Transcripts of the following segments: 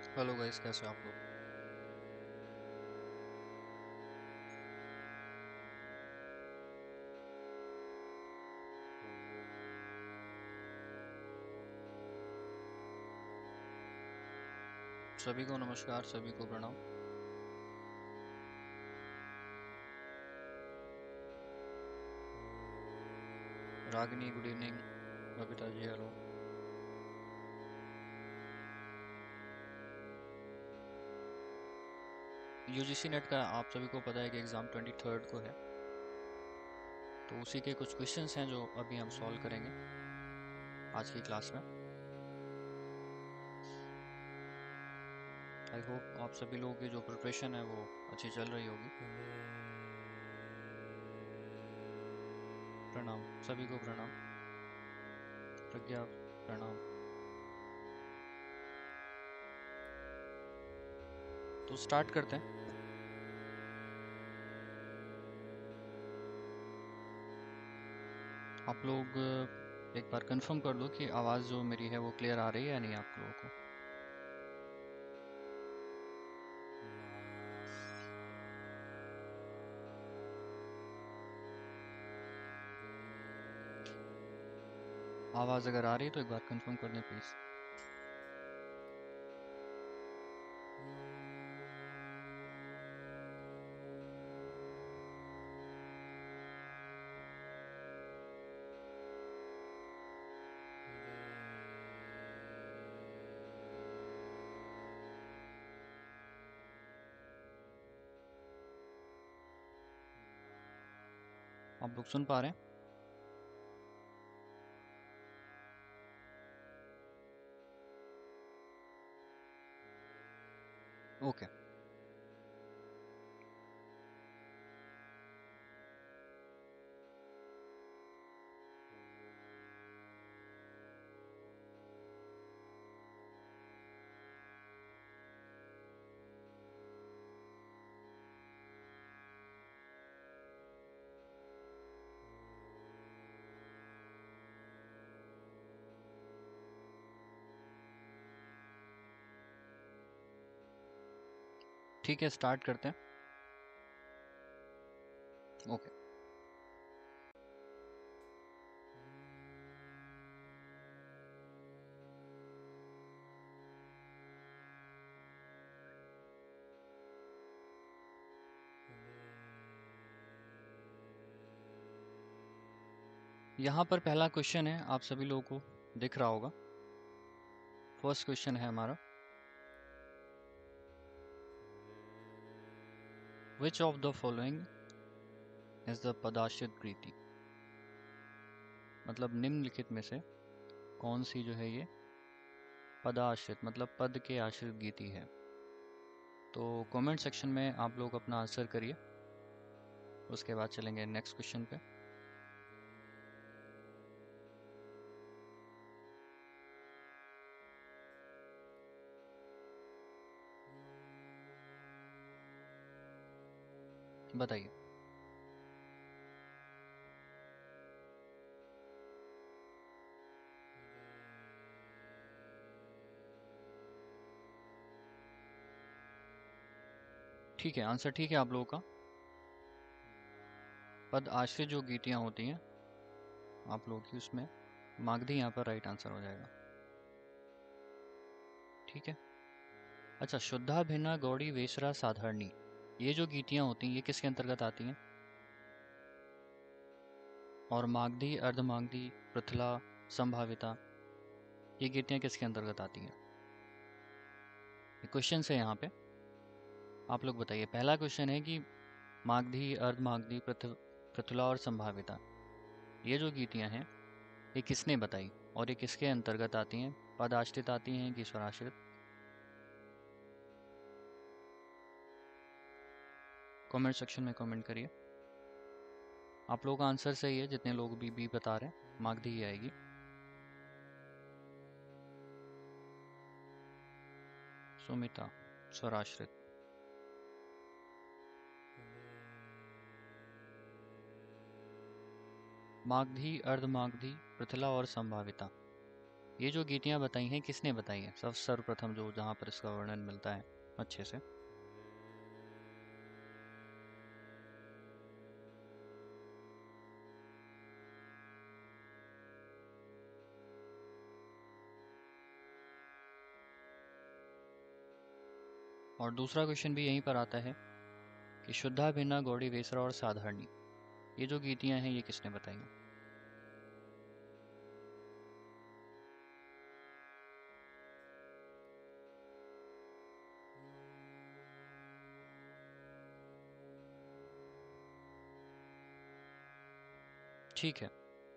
Hello guys, कैसे हो आप लोग। सभी को नमस्कार, सभी को प्रणाम। Ragini, good evening. Babita ji, hello. U G C NET का आप सभी को पता है कि एग्ज़ाम 23 को है। तो उसी के कुछ क्वेश्चंस हैं जो अभी हम सॉल्व करेंगे आज की क्लास में। आई होप आप सभी लोगों की जो प्रिपरेशन है वो अच्छी चल रही होगी। प्रणाम, सभी को प्रणाम। प्रज्ञा, प्रणाम। तो स्टार्ट करते हैं। आप लोग एक बार कंफर्म कर लो कि आवाज़ जो मेरी है वो क्लियर आ रही है या नहीं आप लोगों को। आवाज़ अगर आ रही है तो एक बार कंफर्म कर दें प्लीज़। आप लोग सुन पा रहे हैं? ओके। ठीक है, स्टार्ट करते हैं। ओके। यहाँ पर पहला क्वेश्चन है, आप सभी लोगों को दिख रहा होगा। फर्स्ट क्वेश्चन है हमारा, which of the following is the पदाश्रित कृति। मतलब निम्नलिखित में से कौन सी जो है ये पदाश्रित मतलब पद के आश्रित गीति है। तो कमेंट सेक्शन में आप लोग अपना आंसर करिए, उसके बाद चलेंगे नेक्स्ट क्वेश्चन पे। बताइए। ठीक है, आंसर ठीक है आप लोगों का। पद आश्रित जो गीतियाँ होती हैं आप लोगों की, उसमें मागधी यहाँ पर राइट आंसर हो जाएगा। ठीक है। अच्छा, शुद्धा भिन्ना गौड़ी वेसरा साधारणी, ये जो गीतियाँ होती हैं ये किसके अंतर्गत आती हैं। और मागधी, अर्धमागधी, पृथला, संभाविता, ये गीतियाँ किसके अंतर्गत आती हैं। ये क्वेश्चन है यहाँ पे। आप लोग बताइए। पहला क्वेश्चन है कि मागधी, अर्धमागधी, पृथुला और संभाविता, ये जो गीतियाँ हैं ये किसने बताई और ये किसके अंतर्गत आती हैं। पद आश्रित आती हैं कि स्वराश्रित। कमेंट सेक्शन में कमेंट करिए। आप लोगों का आंसर सही है, जितने लोग बी बता रहे हैं मागधी ही आएगी। सुमिता, स्वराश्रित। मागधी, अर्धमागधी, पृथला और संभाविता, ये जो गीतियाँ बताई हैं किसने बताई हैं? सब सर्वप्रथम जो जहाँ पर इसका वर्णन मिलता है अच्छे से। और दूसरा क्वेश्चन भी यहीं पर आता है कि शुद्धा भिन्ना गौड़ी वेसरा और साधारणी, ये जो गीतियाँ हैं ये किसने बताई हैं? ठीक है,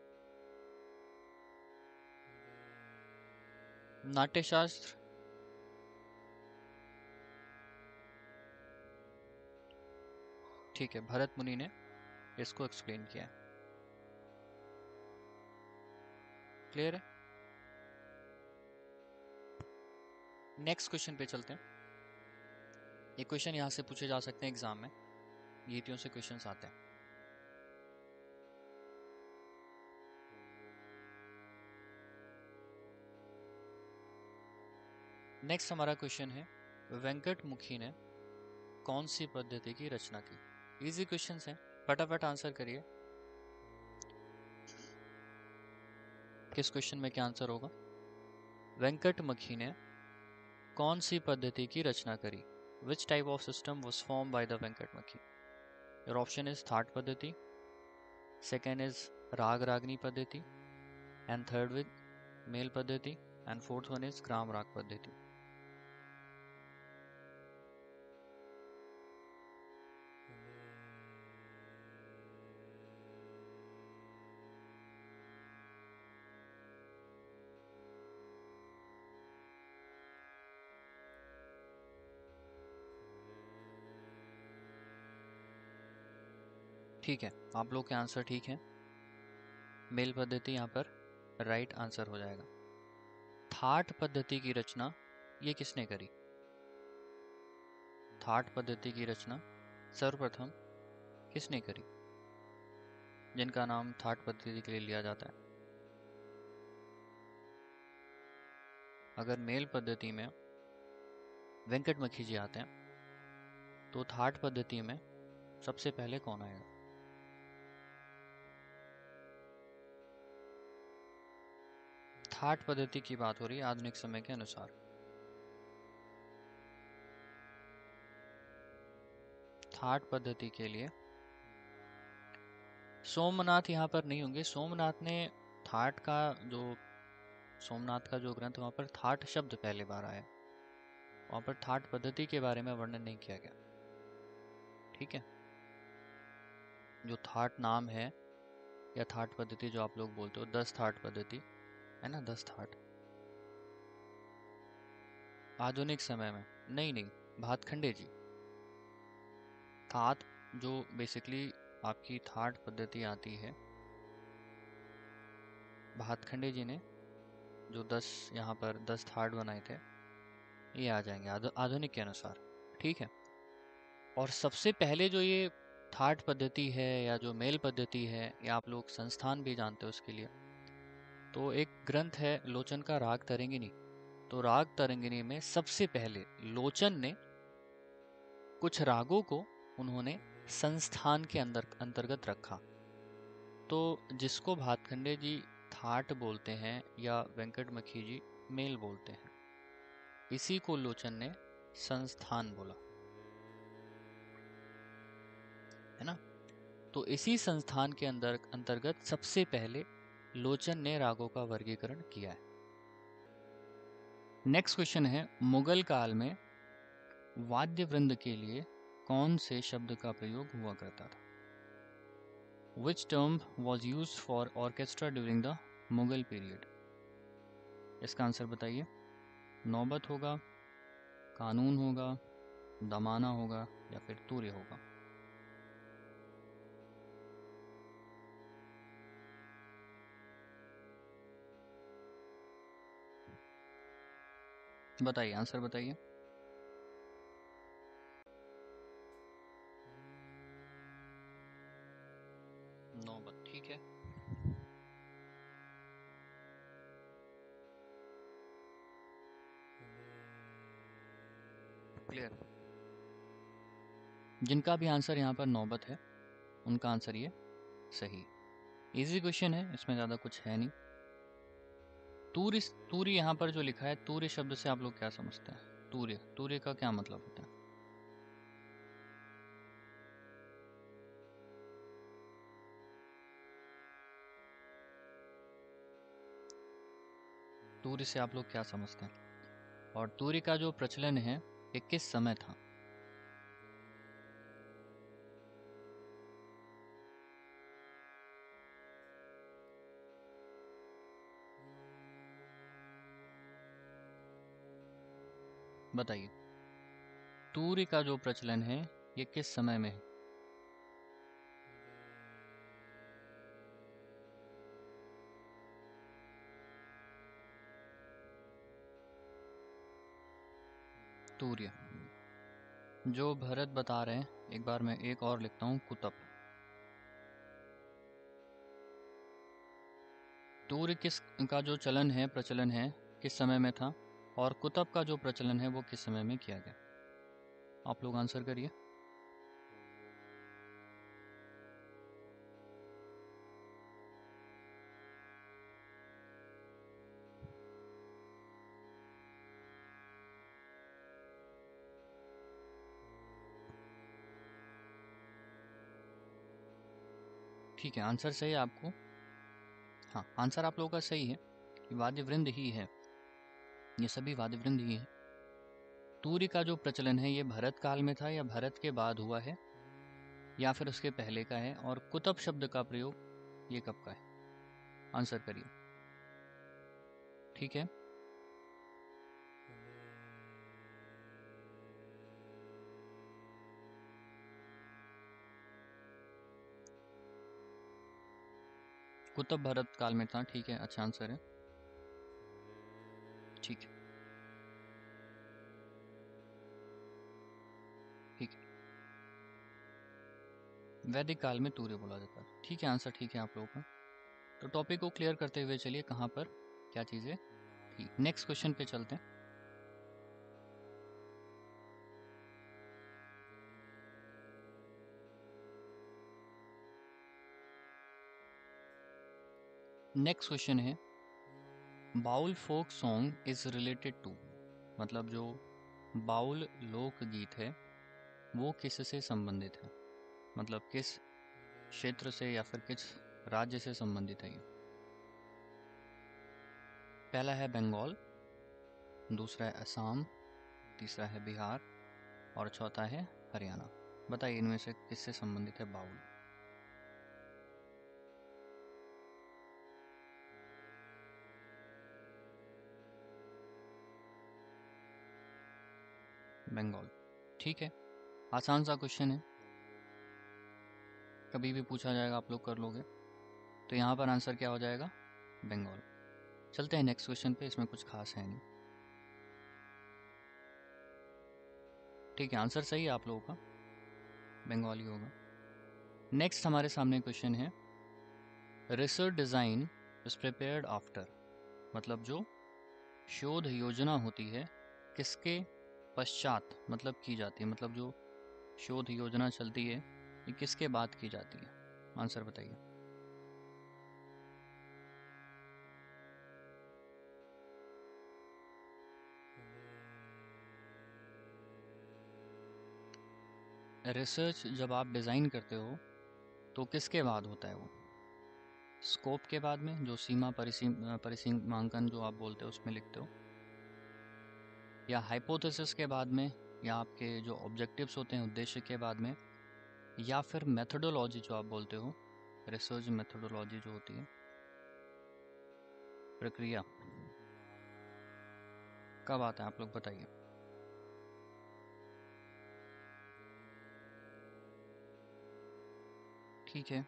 नाट्यशास्त्र। ठीक है, भरत मुनि ने इसको एक्सप्लेन किया है। क्लियर है? नेक्स्ट क्वेश्चन पे चलते हैं। ये क्वेश्चन यहाँ से पूछे जा सकते हैं एग्जाम में, गीतियों से क्वेश्चंस आते हैं। नेक्स्ट हमारा क्वेश्चन है, वेंकट मुखी ने कौन सी पद्धति की रचना की? इजी क्वेश्चंस हैं, फटाफट आंसर करिए। किस क्वेश्चन में क्या आंसर होगा? वेंकट मुखी ने कौन सी पद्धति की रचना करी? Which type of system was formed by the Venkat Makhi? Your option is Thaat Paddhati, second is Rag Ragini Paddhati, and third with Mel Paddhati, and fourth one is Gram Rag Paddhati. ठीक है, आप लोग के answer ठीक है। Mail पद्धति यहाँ पर राइट आंसर हो जाएगा। थाट पद्धति की रचना ये किसने करी? थाट पद्धति की रचना सर्वप्रथम किसने करी, जिनका नाम थाट पद्धति के लिए लिया जाता है? अगर मेल पद्धति में वेंकट मक्खी जी आते हैं तो थाट पद्धति में सबसे पहले कौन आएगा? थाट पद्धति की बात हो रही है आधुनिक समय के अनुसार। थाट पद्धति के लिए सोमनाथ यहाँ पर नहीं होंगे। सोमनाथ ने थाट का जो सोमनाथ का जो ग्रंथ वहाँ पर थाट शब्द पहले बार आया, वहाँ पर थाट पद्धति के बारे में वर्णन नहीं किया गया। ठीक है, जो थाट नाम है या थाट पद्धति जो आप लोग बोलते हो, 10 थाट पद्धति है ना, 10 थाट आधुनिक समय में नहीं, भातखंडे जी। थाट जो बेसिकली आपकी थाट पद्धति आती है, भातखंडे जी ने जो 10 यहाँ पर 10 थाट बनाए थे, ये आ जाएंगे आधुनिक के अनुसार। ठीक है, और सबसे पहले जो ये थाट पद्धति है या जो मेल पद्धति है, या आप लोग संस्थान भी जानते हो उसके लिए, तो एक ग्रंथ है लोचन का राग तरंगिणी। तो राग तरंगिणी में सबसे पहले लोचन ने कुछ रागों को उन्होंने संस्थान के अंतर्गत रखा। तो जिसको भातखंडे जी थाट बोलते हैं या वेंकट मखी जी मेल बोलते हैं, इसी को लोचन ने संस्थान बोला, है ना। तो इसी संस्थान के अंतर्गत सबसे पहले लोचन ने रागों का वर्गीकरण किया है। नेक्स्ट क्वेश्चन है, मुगल काल में वाद्य वृंद के लिए कौन से शब्द का प्रयोग हुआ करता था? Which term was used for orchestra during the Mughal period? इसका आंसर बताइए। नौबत होगा, कानून होगा, दमाना होगा, या फिर तूर्य होगा? बताइए, आंसर बताइए। नौबत, ठीक है। क्लियर? जिनका भी आंसर यहाँ पर नौबत है उनका आंसर ये सही। इजी क्वेश्चन है, इसमें ज़्यादा कुछ है नहीं। तूर्य, तूर्य यहाँ पर जो लिखा है, तूर्य शब्द से आप लोग क्या समझते हैं? तूर्य, तूर्य का क्या मतलब होता है? तूर्य से आप लोग क्या समझते हैं? और तूर्य का जो प्रचलन है ये किस समय था? बताइए, तूर्य का जो प्रचलन है ये किस समय में है? तूर्य, जो भरत बता रहे हैं, एक बार मैं एक और लिखता हूँ, कुतप। तूर्य किस का जो चलन है, प्रचलन है, किस समय में था? और कुतप का जो प्रचलन है वो किस समय में किया गया? आप लोग आंसर करिए। ठीक है, आंसर सही है आपको। हाँ, आंसर आप लोगों का सही है कि वाद्यवृंद ही है, ये सभी वाद्यवृंद ही है। तूर्य का जो प्रचलन है ये भरत काल में था या भरत के बाद हुआ है या फिर उसके पहले का है? और कुतप शब्द का प्रयोग ये कब का है? आंसर करिए। ठीक है, कुतप भरत काल में था। ठीक है, अच्छा आंसर है। ठीक है, ठीक है, वैदिक काल में तूर्य बोला जाता है। ठीक है, आंसर ठीक है आप लोगों का। तो टॉपिक को क्लियर करते हुए चलिए कहाँ पर क्या चीज़ें थी। नेक्स्ट क्वेश्चन पे चलते हैं। नेक्स्ट क्वेश्चन है, Baul folk song is related to, मतलब जो बाउल लोक गीत है वो किससे संबंधित है? मतलब किस क्षेत्र से या फिर किस राज्य से संबंधित है ये? पहला है बंगाल, दूसरा है असम, तीसरा है बिहार और चौथा है हरियाणा। बताइए इनमें से किससे संबंधित है बाउल? बंगाल। ठीक है, आसान सा क्वेश्चन है, कभी भी पूछा जाएगा, आप लोग कर लोगे। तो यहाँ पर आंसर क्या हो जाएगा? बंगाल। चलते हैं नेक्स्ट क्वेश्चन पे, इसमें कुछ खास है नहीं। ठीक है, आंसर सही है आप लोगों का, बंगाल ही होगा। नेक्स्ट हमारे सामने क्वेश्चन है, research design is prepared after, मतलब जो शोध योजना होती है किसके पश्चात मतलब की जाती है? मतलब जो शोध योजना चलती है ये किसके बाद की जाती है? आंसर बताइए। रिसर्च जब आप डिज़ाइन करते हो तो किसके बाद होता है वो? स्कोप के बाद में, जो सीमा परिसीमांकन जो आप बोलते हो उसमें लिखते हो, या हाइपोथेसिस के बाद में, या आपके जो ऑब्जेक्टिव्स होते हैं उद्देश्य के बाद में, या फिर मेथोडोलॉजी जो आप बोलते हो, रिसर्च मेथोडोलॉजी जो होती है, प्रक्रिया, कब आता है आप लोग बताइए। ठीक है,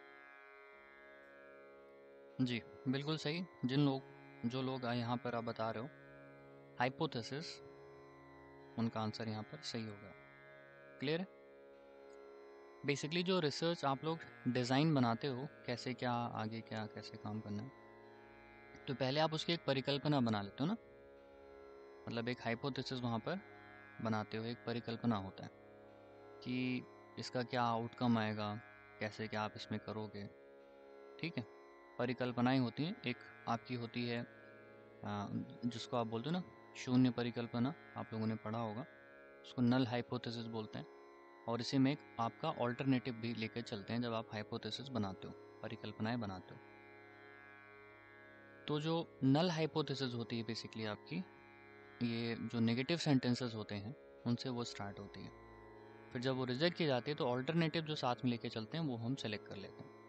जी, बिल्कुल सही। जो लोग यहाँ पर आप बता रहे हो हाइपोथेसिस, उनका आंसर यहाँ पर सही होगा। क्लियर है? बेसिकली जो रिसर्च आप लोग डिज़ाइन बनाते हो, कैसे क्या आगे क्या कैसे काम करना है, तो पहले आप उसकी एक परिकल्पना बना लेते हो ना, मतलब एक हाइपोथेसिस वहाँ पर बनाते हो एक परिकल्पना होता है कि इसका क्या आउटकम आएगा, कैसे क्या आप इसमें करोगे। ठीक है, परिकल्पनाएं होती हैं। एक आपकी होती है जिसको आप बोलते हो ना शून्य परिकल्पना, आप लोगों ने पढ़ा होगा, उसको नल हाइपोथेसिस बोलते हैं। और इसी में एक आपका ऑल्टरनेटिव भी लेकर चलते हैं जब आप हाइपोथेसिस बनाते हो, परिकल्पनाएं बनाते हो। तो जो नल हाइपोथेसिस होती है बेसिकली आपकी, ये जो नेगेटिव सेंटेंसेस होते हैं उनसे वो स्टार्ट होती है। फिर जब वो रिजेक्ट की जाती है तो ऑल्टरनेटिव जो साथ में लेके चलते हैं वो हम सेलेक्ट कर लेते हैं।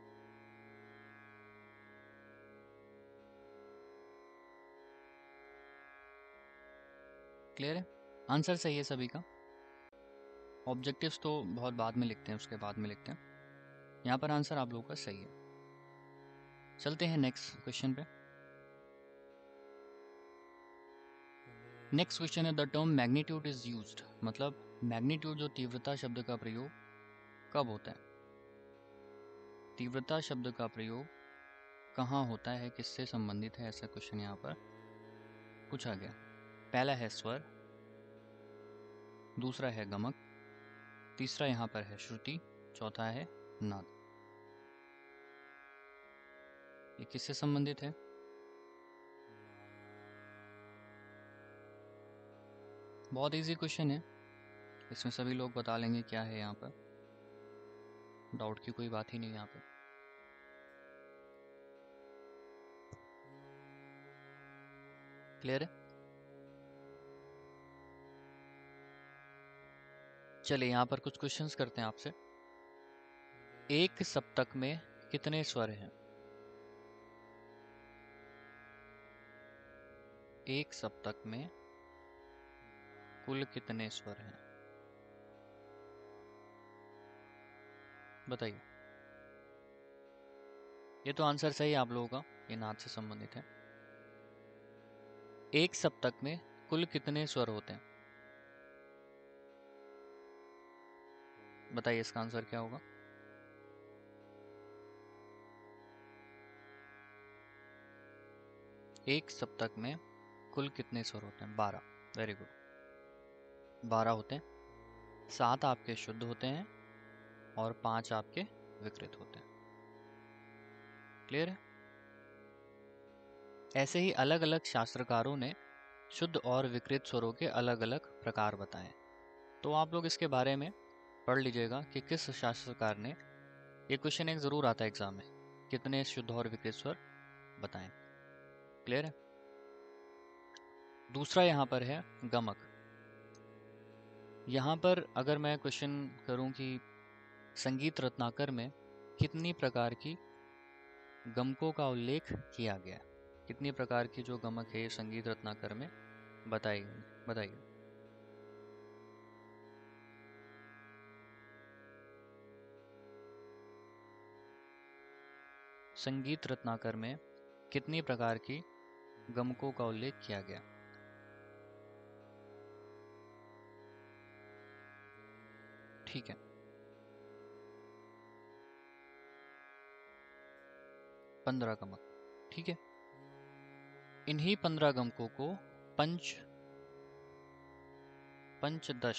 क्लियर है? आंसर सही है सभी का। ऑब्जेक्टिव्स तो बहुत बाद में लिखते हैं, उसके बाद में लिखते हैं। यहाँ पर आंसर आप लोगों का सही है। चलते हैं नेक्स्ट क्वेश्चन पे। Next question is the term magnitude is used, मतलब मैग्नीट्यूड जो तीव्रता शब्द का प्रयोग कब होता है? तीव्रता शब्द का प्रयोग कहाँ होता है, किससे संबंधित है, ऐसा क्वेश्चन यहाँ पर पूछा गया। पहला है स्वर, दूसरा है गमक, तीसरा यहाँ पर है श्रुति, चौथा है नाद। ये किससे संबंधित है? बहुत इजी क्वेश्चन है, इसमें सभी लोग बता लेंगे क्या है। यहाँ पर डाउट की कोई बात ही नहीं यहाँ पे। क्लियर है? चलिए यहाँ पर कुछ क्वेश्चंस करते हैं आपसे। एक सप्तक में कितने स्वर हैं? एक सप्तक में कुल कितने स्वर हैं? बताइए। ये तो आंसर सही है आप लोगों का, ये नाद से संबंधित है। एक सप्तक में कुल कितने स्वर होते हैं? बताइए इसका आंसर क्या होगा। एक सप्तक में कुल कितने स्वर होते हैं? 12। वेरी गुड, 12 होते हैं। 7 आपके शुद्ध होते हैं और 5 आपके विकृत होते हैं। क्लियर है? ऐसे ही अलग अलग शास्त्रकारों ने शुद्ध और विकृत स्वरों के अलग अलग प्रकार बताए। तो आप लोग इसके बारे में पढ़ लीजिएगा कि किस शास्त्रकार ने, ये क्वेश्चन एक जरूर आता है एग्जाम में, कितने शुद्ध और विकृत स्वर बताएं। क्लियर है? दूसरा यहाँ पर है गमक। यहाँ पर अगर मैं क्वेश्चन करूं कि संगीत रत्नाकर में कितनी प्रकार की गमकों का उल्लेख किया गया, कितनी प्रकार की जो गमक है संगीत रत्नाकर में बताई गई, बताइए। संगीत रत्नाकर में कितनी प्रकार की गमकों का उल्लेख किया गया? ठीक है, 15 गमक। ठीक है, इन्हीं 15 गमकों को पंचदश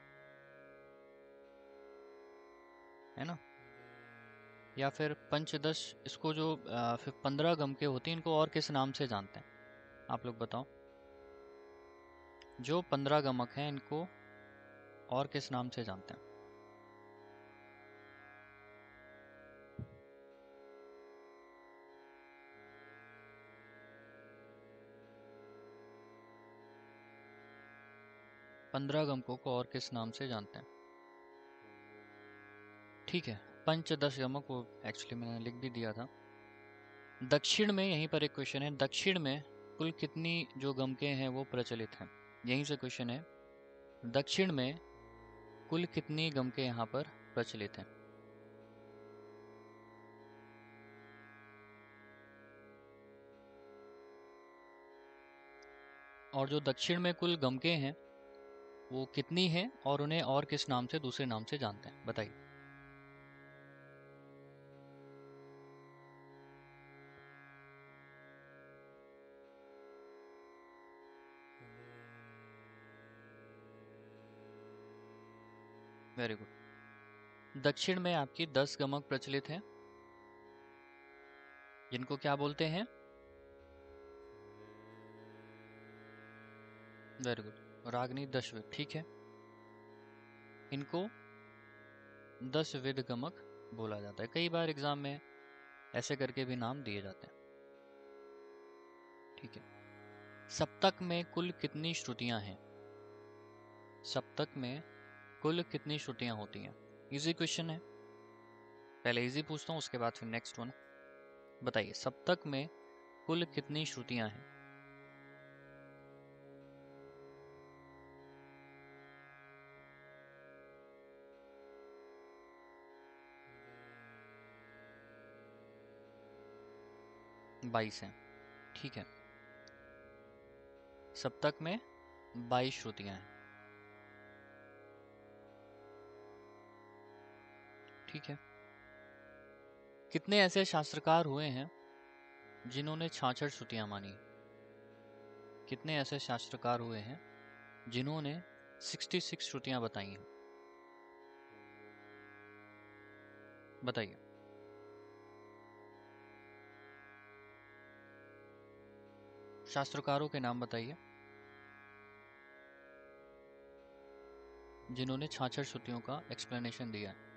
है ना, या फिर पंचदश, इसको जो फिर 15 गमके होते हैं इनको और किस नाम से जानते हैं? आप लोग बताओ। जो 15 गमक हैं इनको और किस नाम से जानते हैं? पंद्रह गमकों को और किस नाम से जानते हैं? ठीक है, पंचदश गमक वो एक्चुअली मैंने लिख भी दिया था। दक्षिण में, यहीं पर एक क्वेश्चन है, दक्षिण में कुल कितनी जो गमके हैं वो प्रचलित हैं? यहीं से क्वेश्चन है, दक्षिण में कुल कितनी गमके यहाँ पर प्रचलित हैं? और जो दक्षिण में कुल गमके हैं वो कितनी हैं और उन्हें और किस नाम से, दूसरे नाम से जानते हैं? बताइए। Very good. दक्षिण में आपकी 10 गमक प्रचलित हैं, जिनको क्या बोलते हैं? वेरी गुड, रागनी दशविध, ठीक है। इनको 10 विध गमक बोला जाता है। कई बार एग्जाम में ऐसे करके भी नाम दिए जाते हैं, ठीक है। सप्तक में कुल कितनी श्रुतियां हैं? सप्तक में कुल कितनी श्रुतियां होती हैं? इजी क्वेश्चन है, पहले इजी पूछता हूँ, उसके बाद फिर नेक्स्ट वन। बताइए, सप्तक में कुल कितनी श्रुतियां हैं? बाईस हैं, ठीक है। सप्तक में 22 श्रुतियां हैं, ठीक है। कितने ऐसे शास्त्रकार हुए हैं जिन्होंने 66 श्रुतियां मानी? कितने ऐसे शास्त्रकार हुए हैं जिन्होंने 66 श्रुतियां बताई हैं? बताइए। शास्त्रकारों के नाम बताइए जिन्होंने 66 श्रुतियों का एक्सप्लेनेशन दिया है।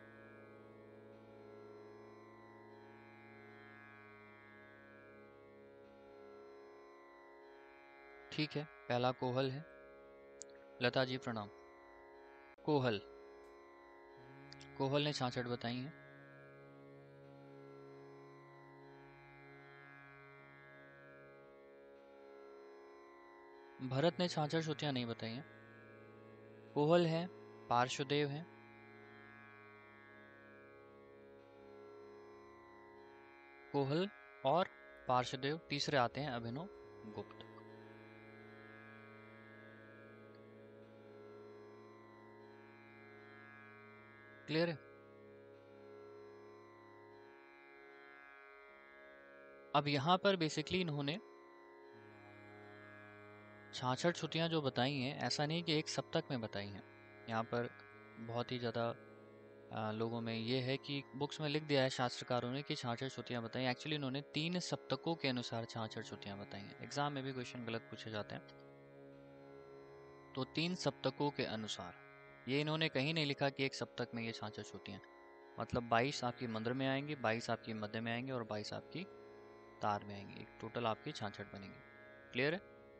ठीक है, पहला कोहल है। लता जी प्रणाम। कोहल, कोहल ने 66 बताई हैं। भरत ने 66 श्रुतियां नहीं बताई हैं। कोहल है, पार्श्वदेव है, कोहल और पार्श्वदेव, तीसरे आते हैं अभिनव गुप्त। क्लियर है? अब यहाँ पर बेसिकली इन्होंने 66 श्रुतियां जो बताई हैं, ऐसा नहीं कि एक सप्तक में बताई हैं। यहाँ पर बहुत ही ज़्यादा लोगों में ये है कि बुक्स में लिख दिया है शास्त्रकारों ने कि 66 श्रुतियां बताई। एक्चुअली इन्होंने 3 सप्तकों के अनुसार 66 श्रुतियां बताई हैं। एग्जाम में भी क्वेश्चन गलत पूछे जाते हैं। तो 3 सप्तकों के अनुसार, ये इन्होंने कहीं नहीं लिखा कि एक सप्तक में ये 66 श्रुतियां। मतलब 22 आपकी मंद्र में आएंगी, 22 आपकी मध्य में आएंगे और 22 आपकी तार में आएंगी। टोटल आपकी 66 बनेंगी। क्लियर है?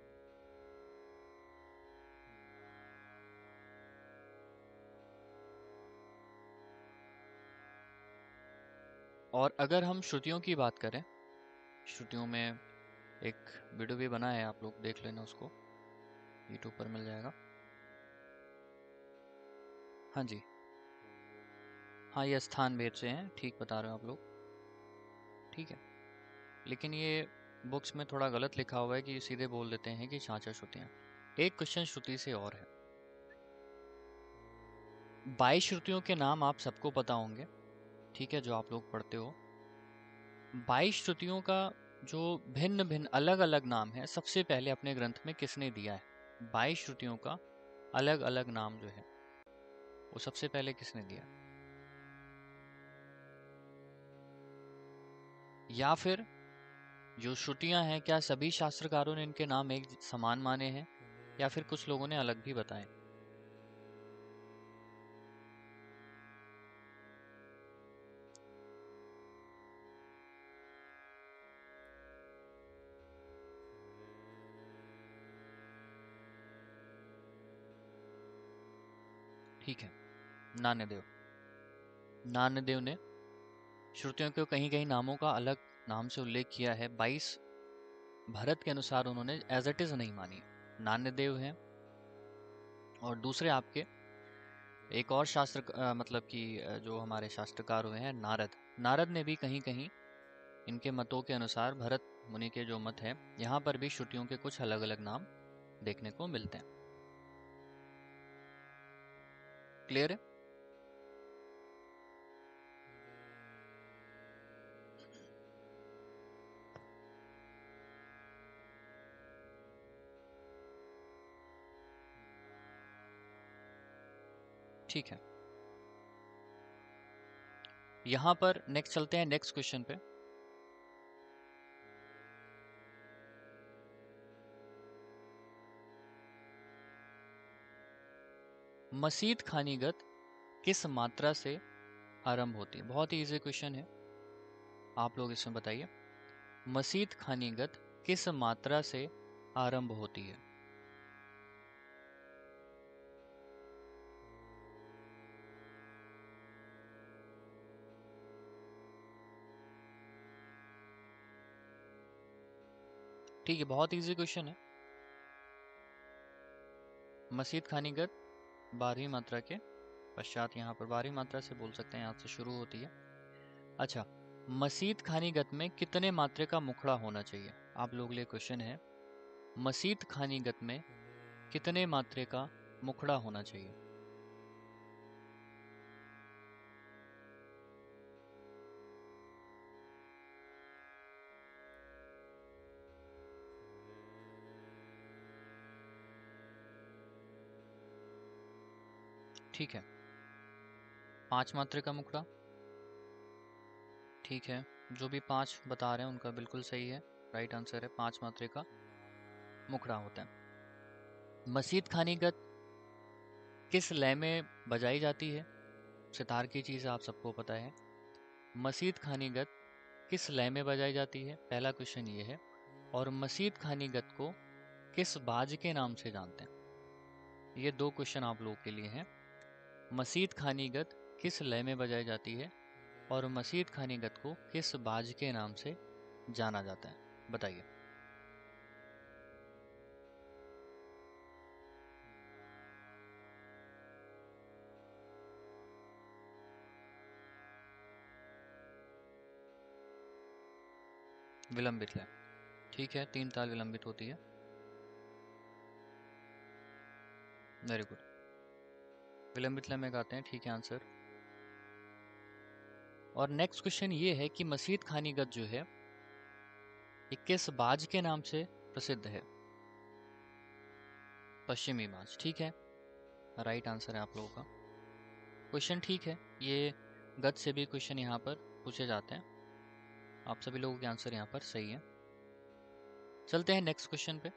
और अगर हम श्रुतियों की बात करें, श्रुतियों में एक वीडियो भी बना है, आप लोग देख लेना उसको, यूट्यूब पर मिल जाएगा। हाँ जी, हाँ, ये स्थान भेद से हैं, ठीक बता रहे हो आप लोग, ठीक है। लेकिन ये बुक्स में थोड़ा गलत लिखा हुआ है कि सीधे बोल देते हैं कि 66 श्रुतियाँ। एक क्वेश्चन श्रुति से और है। 22 श्रुतियों के नाम आप सबको पता होंगे, ठीक है, जो आप लोग पढ़ते हो। 22 श्रुतियों का जो भिन्न भिन्न अलग अलग नाम है, सबसे पहले अपने ग्रंथ में किसने दिया है? 22 श्रुतियों का अलग अलग नाम जो है, वो सबसे पहले किसने दिया? या फिर जो श्रुतियां हैं, क्या सभी शास्त्रकारों ने इनके नाम एक समान माने हैं, या फिर कुछ लोगों ने अलग भी बताए? ठीक है, नान्यदेव। नान्यदेव ने श्रुतियों के कहीं कहीं नामों का अलग नाम से उल्लेख किया है। 22 भरत के अनुसार उन्होंने एज इट इज नहीं मानी। नान्यदेव हैं, और दूसरे आपके एक और शास्त्र मतलब कि जो हमारे शास्त्रकार हुए हैं, नारद। नारद ने भी कहीं कहीं इनके मतों के अनुसार, भरत मुनि के जो मत है, यहाँ पर भी श्रुतियों के कुछ अलग अलग नाम देखने को मिलते हैं। क्लियर है? ठीक है, यहाँ पर नेक्स्ट चलते हैं नेक्स्ट क्वेश्चन पे। मसीद खानीगत किस मात्रा से आरंभ होती है? बहुत ही इजी क्वेश्चन है, आप लोग इसमें बताइए। मसीद खानीगत किस मात्रा से आरंभ होती है? ठीक है, बहुत इजी क्वेश्चन है। मसीद खानीगत 12वीं मात्रा के पश्चात, यहाँ पर 12वीं मात्रा से बोल सकते हैं, यहाँ से शुरू होती है। अच्छा, मसीद खानीगत में कितने मात्रे का मुखड़ा होना चाहिए? आप लोग लिए क्वेश्चन है, मसीद खानीगत में कितने मात्रे का मुखड़ा होना चाहिए? ठीक है, 5 मात्रे का मुखड़ा। ठीक है, जो भी 5 बता रहे हैं उनका बिल्कुल सही है, राइट आंसर है, 5 मात्रे का मुखड़ा होता है। मसीद खानीगत किस लय में बजाई जाती है? सितार की चीज़ आप सबको पता है। मसीद खानीगत किस लय में बजाई जाती है? पहला क्वेश्चन ये है। और मसीद खानीगत को किस बाज के नाम से जानते हैं? ये 2 क्वेश्चन आप लोगों के लिए हैं। मसीद खानीगत किस लय में बजाई जाती है और मसीद खानीगत को किस बाज के नाम से जाना जाता है? बताइए। विलंबित लय। ठीक है, 3 ताल विलंबित होती है। वेरी गुड, विलंबित लय में गाते हैं, ठीक है आंसर। और नेक्स्ट क्वेश्चन ये है कि मसीद खानीगत जो है ये किस बाज के नाम से प्रसिद्ध है? पश्चिमी बाज। ठीक है, राइट आंसर है आप लोगों का। क्वेश्चन ठीक है, ये गत से भी क्वेश्चन यहाँ पर पूछे जाते हैं। आप सभी लोगों के आंसर यहाँ पर सही है। चलते हैं नेक्स्ट क्वेश्चन पे।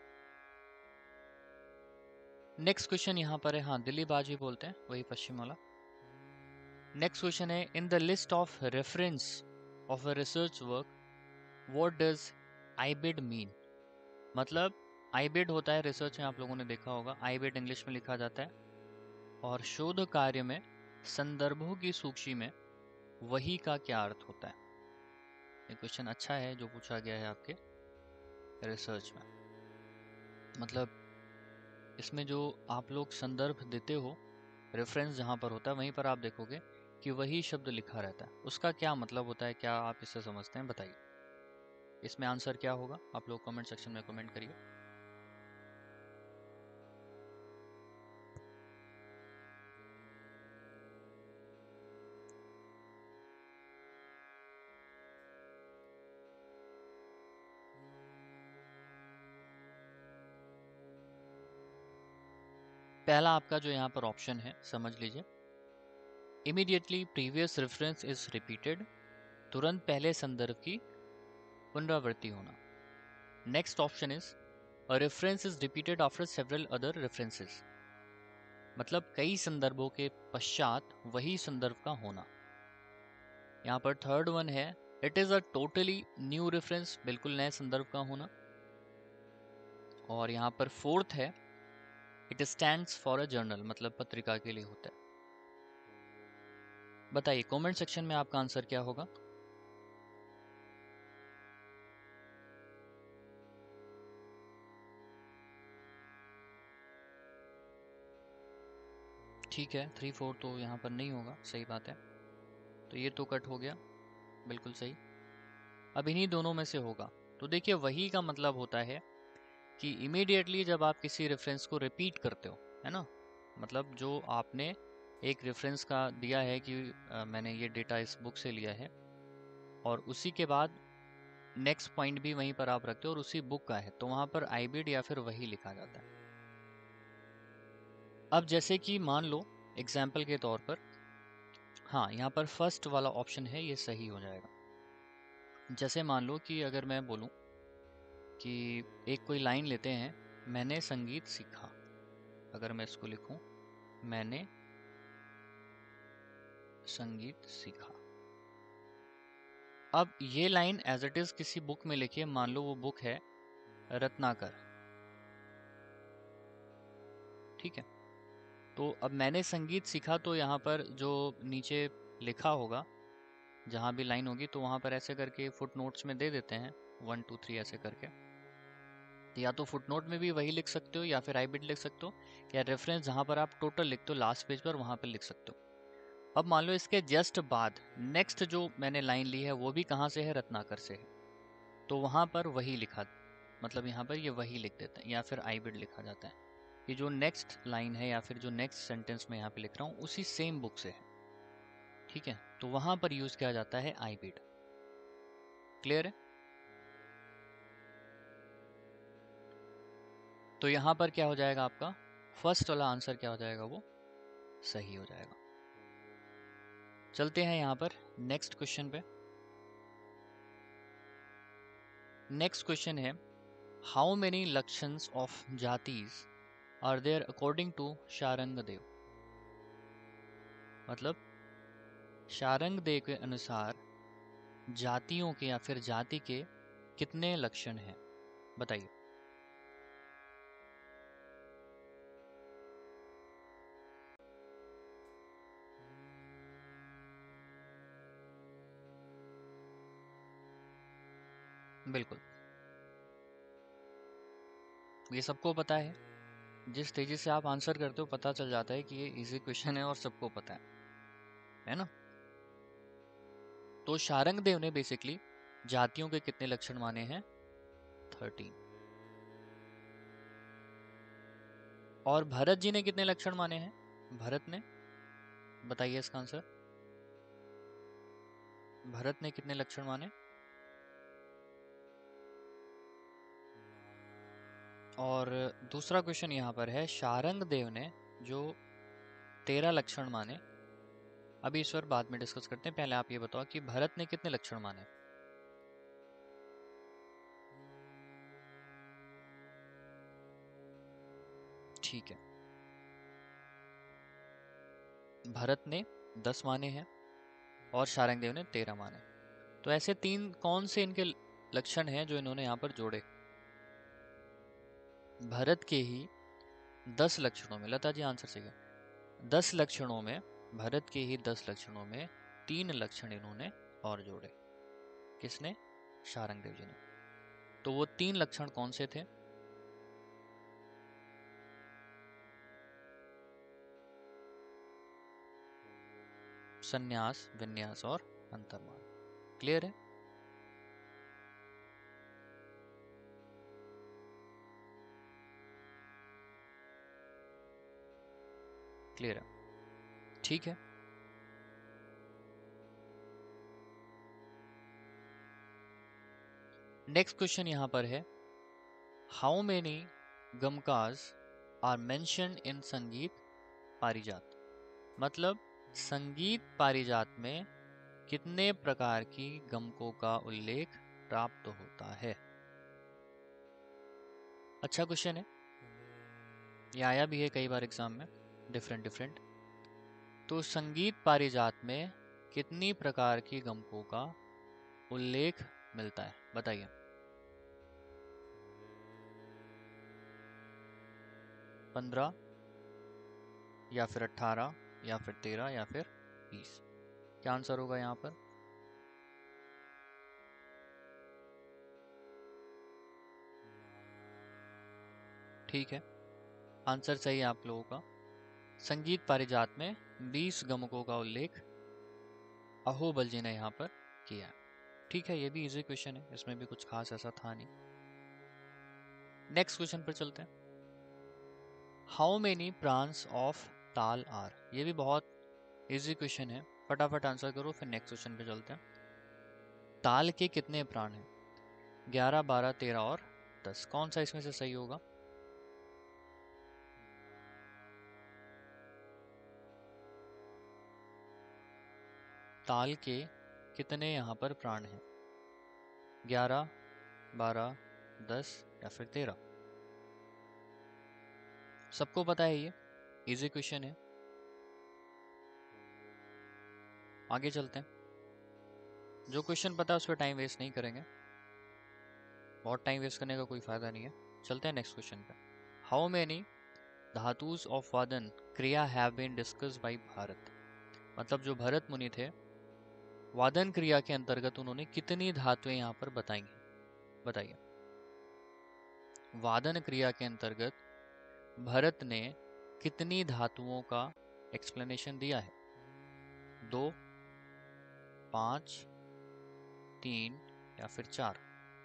नेक्स्ट क्वेश्चन यहाँ पर है, हाँ दिल्ली बाज भी बोलते हैं, वही पश्चिम वाला। नेक्स्ट क्वेश्चन है, in the list of reference of a research work what does ibid mean? मतलब आईबिड होता है रिसर्च में, आप लोगों ने देखा होगा, आईबिड इंग्लिश में लिखा जाता है। और शोध कार्य में संदर्भों की सूची में वही का क्या अर्थ होता है? ये क्वेश्चन अच्छा है जो पूछा गया है आपके रिसर्च में। मतलब इसमें जो आप लोग संदर्भ देते हो, रेफरेंस जहाँ पर होता है वहीं पर आप देखोगे कि वही शब्द लिखा रहता है। उसका क्या मतलब होता है, क्या आप इससे समझते हैं? बताइए, इसमें आंसर क्या होगा? आप लोग कमेंट सेक्शन में कमेंट करिए। पहला आपका जो यहाँ पर ऑप्शन है, समझ लीजिए, immediately previous reference is repeated, तुरंत पहले संदर्भ की पुनरावृत्ति होना। Next option is a reference is repeated after several other references, मतलब कई संदर्भों के पश्चात वही संदर्भ का होना। यहाँ पर थर्ड वन है, it is a totally new reference, बिल्कुल नए संदर्भ का होना। और यहाँ पर फोर्थ है, it stands for a journal, मतलब पत्रिका के लिए होता है। बताइए कमेंट सेक्शन में आपका आंसर क्या होगा? ठीक है, 3-4 तो यहाँ पर नहीं होगा, सही बात है, तो ये तो कट हो गया, बिल्कुल सही। अब इन्हीं दोनों में से होगा। तो देखिए, वही का मतलब होता है कि इमीडिएटली जब आप किसी रेफरेंस को रिपीट करते हो, है ना, मतलब जो आपने एक रेफरेंस का दिया है कि मैंने ये डेटा इस बुक से लिया है, और उसी के बाद नेक्स्ट पॉइंट भी वहीं पर आप रखते हो और उसी बुक का है, तो वहाँ पर आईबिड या फिर वही लिखा जाता है। अब जैसे कि मान लो एग्जाम्पल के तौर पर हाँ, यहाँ पर फर्स्ट वाला ऑप्शन है, ये सही हो जाएगा। जैसे मान लो कि अगर मैं बोलूँ कि एक कोई लाइन लेते हैं, मैंने संगीत सीखा। अगर मैं इसको लिखूं, मैंने संगीत सीखा। अब ये लाइन एज इट इज किसी बुक में लिखिए, मान लो वो बुक है रत्नाकर, ठीक है। तो अब मैंने संगीत सीखा, तो यहाँ पर जो नीचे लिखा होगा, जहाँ भी लाइन होगी, तो वहाँ पर ऐसे करके फुट नोट्स में दे देते हैं 1 2 3 ऐसे करके। या तो फुट नोट में भी वही लिख सकते हो, या फिर आई बिट लिख सकते हो, या रेफरेंस जहाँ पर आप टोटल लिखते हो लास्ट पेज पर, वहाँ पर लिख सकते हो। अब मान लो इसके जस्ट बाद नेक्स्ट जो मैंने लाइन ली है वो भी कहाँ से है, रत्नाकर से है, तो वहाँ पर वही लिखा, मतलब यहाँ पर ये वही लिख देते हैं, या फिर आई बिट लिखा जाता है कि जो नेक्स्ट लाइन है या फिर जो नेक्स्ट सेंटेंस में यहाँ पे लिख रहा हूँ उसी सेम बुक से है, ठीक है। तो वहाँ पर यूज किया जाता है आई बिट। क्लियर है? तो यहाँ पर क्या हो जाएगा आपका, फर्स्ट वाला आंसर क्या हो जाएगा, वो सही हो जाएगा। चलते हैं यहाँ पर नेक्स्ट क्वेश्चन पे। नेक्स्ट क्वेश्चन है, how many lakshanas of jatis are there according to Sharangdev. मतलब शारंगदेव के अनुसार जातियों के या फिर जाति के कितने लक्षण हैं, बताइए। बिल्कुल, ये सबको पता है। जिस तेजी से आप आंसर करते हो पता चल जाता है कि ये इजी क्वेश्चन है और सबको पता है ना। तो शारंगदेव ने बेसिकली जातियों के कितने लक्षण माने हैं, 13। और भरत जी ने कितने लक्षण माने हैं, भरत ने, बताइए इसका आंसर। भरत ने कितने लक्षण माने? और दूसरा क्वेश्चन यहाँ पर है, शारंगदेव ने जो 13 लक्षण माने, अभी इस पर बाद में डिस्कस करते हैं, पहले आप ये बताओ कि भरत ने कितने लक्षण माने। ठीक है, भरत ने 10 माने हैं और शारंगदेव ने 13 माने। तो ऐसे तीन कौन से इनके लक्षण हैं जो इन्होंने यहाँ पर जोड़े? भरत के ही 10 लक्षणों में, लता जी आंसर सही है, 10 लक्षणों में, भरत के ही 10 लक्षणों में 3 लक्षण इन्होंने और जोड़े। किसने? शारंगदेव जी ने। तो वो 3 लक्षण कौन से थे? संन्यास, विन्यास और अंतर्मान। क्लियर है? क्लियर है, ठीक है। नेक्स्ट क्वेश्चन यहाँ पर है, how many gamakas are mentioned in Sangeet Parijat. मतलब संगीत पारिजात में कितने प्रकार की गमकों का उल्लेख प्राप्त होता है? अच्छा क्वेश्चन है, ये आया भी है कई बार एग्जाम में, डिफरेंट डिफरेंट। तो संगीत पारिजात में कितनी प्रकार की गमकों का उल्लेख मिलता है, बताइए। पंद्रह, या फिर 18, या फिर 13, या फिर 20? क्या आंसर होगा यहाँ पर? ठीक है, आंसर सही है आप लोगों का। संगीत पारिजात में 20 गमकों का उल्लेख अहोबल जी ने यहाँ पर किया है। ठीक है, ये भी इजी क्वेश्चन है, इसमें भी कुछ खास ऐसा था नहीं। नेक्स्ट क्वेश्चन पर चलते हैं, how many pranas of taal are. ये भी बहुत इजी क्वेश्चन है, फटाफट आंसर करो फिर नेक्स्ट क्वेश्चन पे चलते हैं। ताल के कितने प्राण हैं? 11, 12, 13 और 10, कौन सा इसमें से सही होगा? ताल के कितने यहाँ पर प्राण हैं? 11, 12, 10 या फिर 13? सबको पता है, ये इजी क्वेश्चन है। आगे चलते हैं। जो क्वेश्चन पता है उस पर टाइम वेस्ट नहीं करेंगे, बहुत टाइम वेस्ट करने का कोई फायदा नहीं है। चलते हैं नेक्स्ट क्वेश्चन पे। How many dhatus of vadan kriya have been discussed by Bharat? मतलब जो भरत मुनि थे, वादन क्रिया के अंतर्गत उन्होंने कितनी धातुएं यहाँ पर बताई हैं? बताइए। वादन क्रिया के अंतर्गत भरत ने कितनी धातुओं का एक्सप्लेनेशन दिया है? 2, 5, 3 या फिर 4?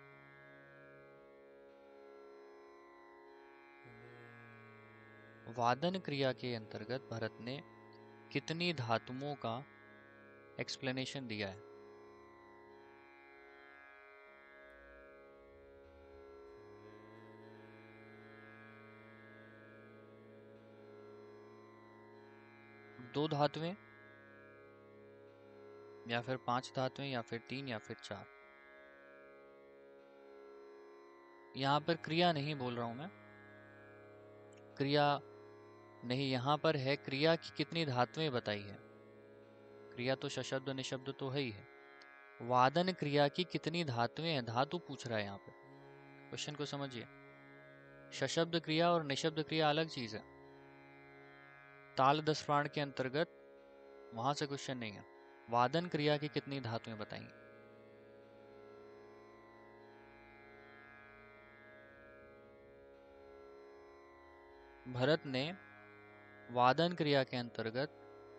वादन क्रिया के अंतर्गत भरत ने कितनी धातुओं का एक्सप्लेनेशन दिया है? दो धातुएं या फिर 5 धातुएं या फिर 3 या फिर 4? यहाँ पर क्रिया नहीं बोल रहा हूं मैं, क्रिया नहीं, यहाँ पर है क्रिया की कितनी धातुएं बताई है। क्रिया तो सशब्द निशब्द तो है ही है। वादन क्रिया की कितनी धातुएं हैं, धातु पूछ रहा है यहाँ पे। क्वेश्चन को समझिए, सशब्द क्रिया और निशब्द क्रिया अलग चीज है। ताल 10 प्राण के अंतर्गत वहां से क्वेश्चन नहीं है। वादन क्रिया की कितनी धातुएं बताई? भरत ने वादन क्रिया के अंतर्गत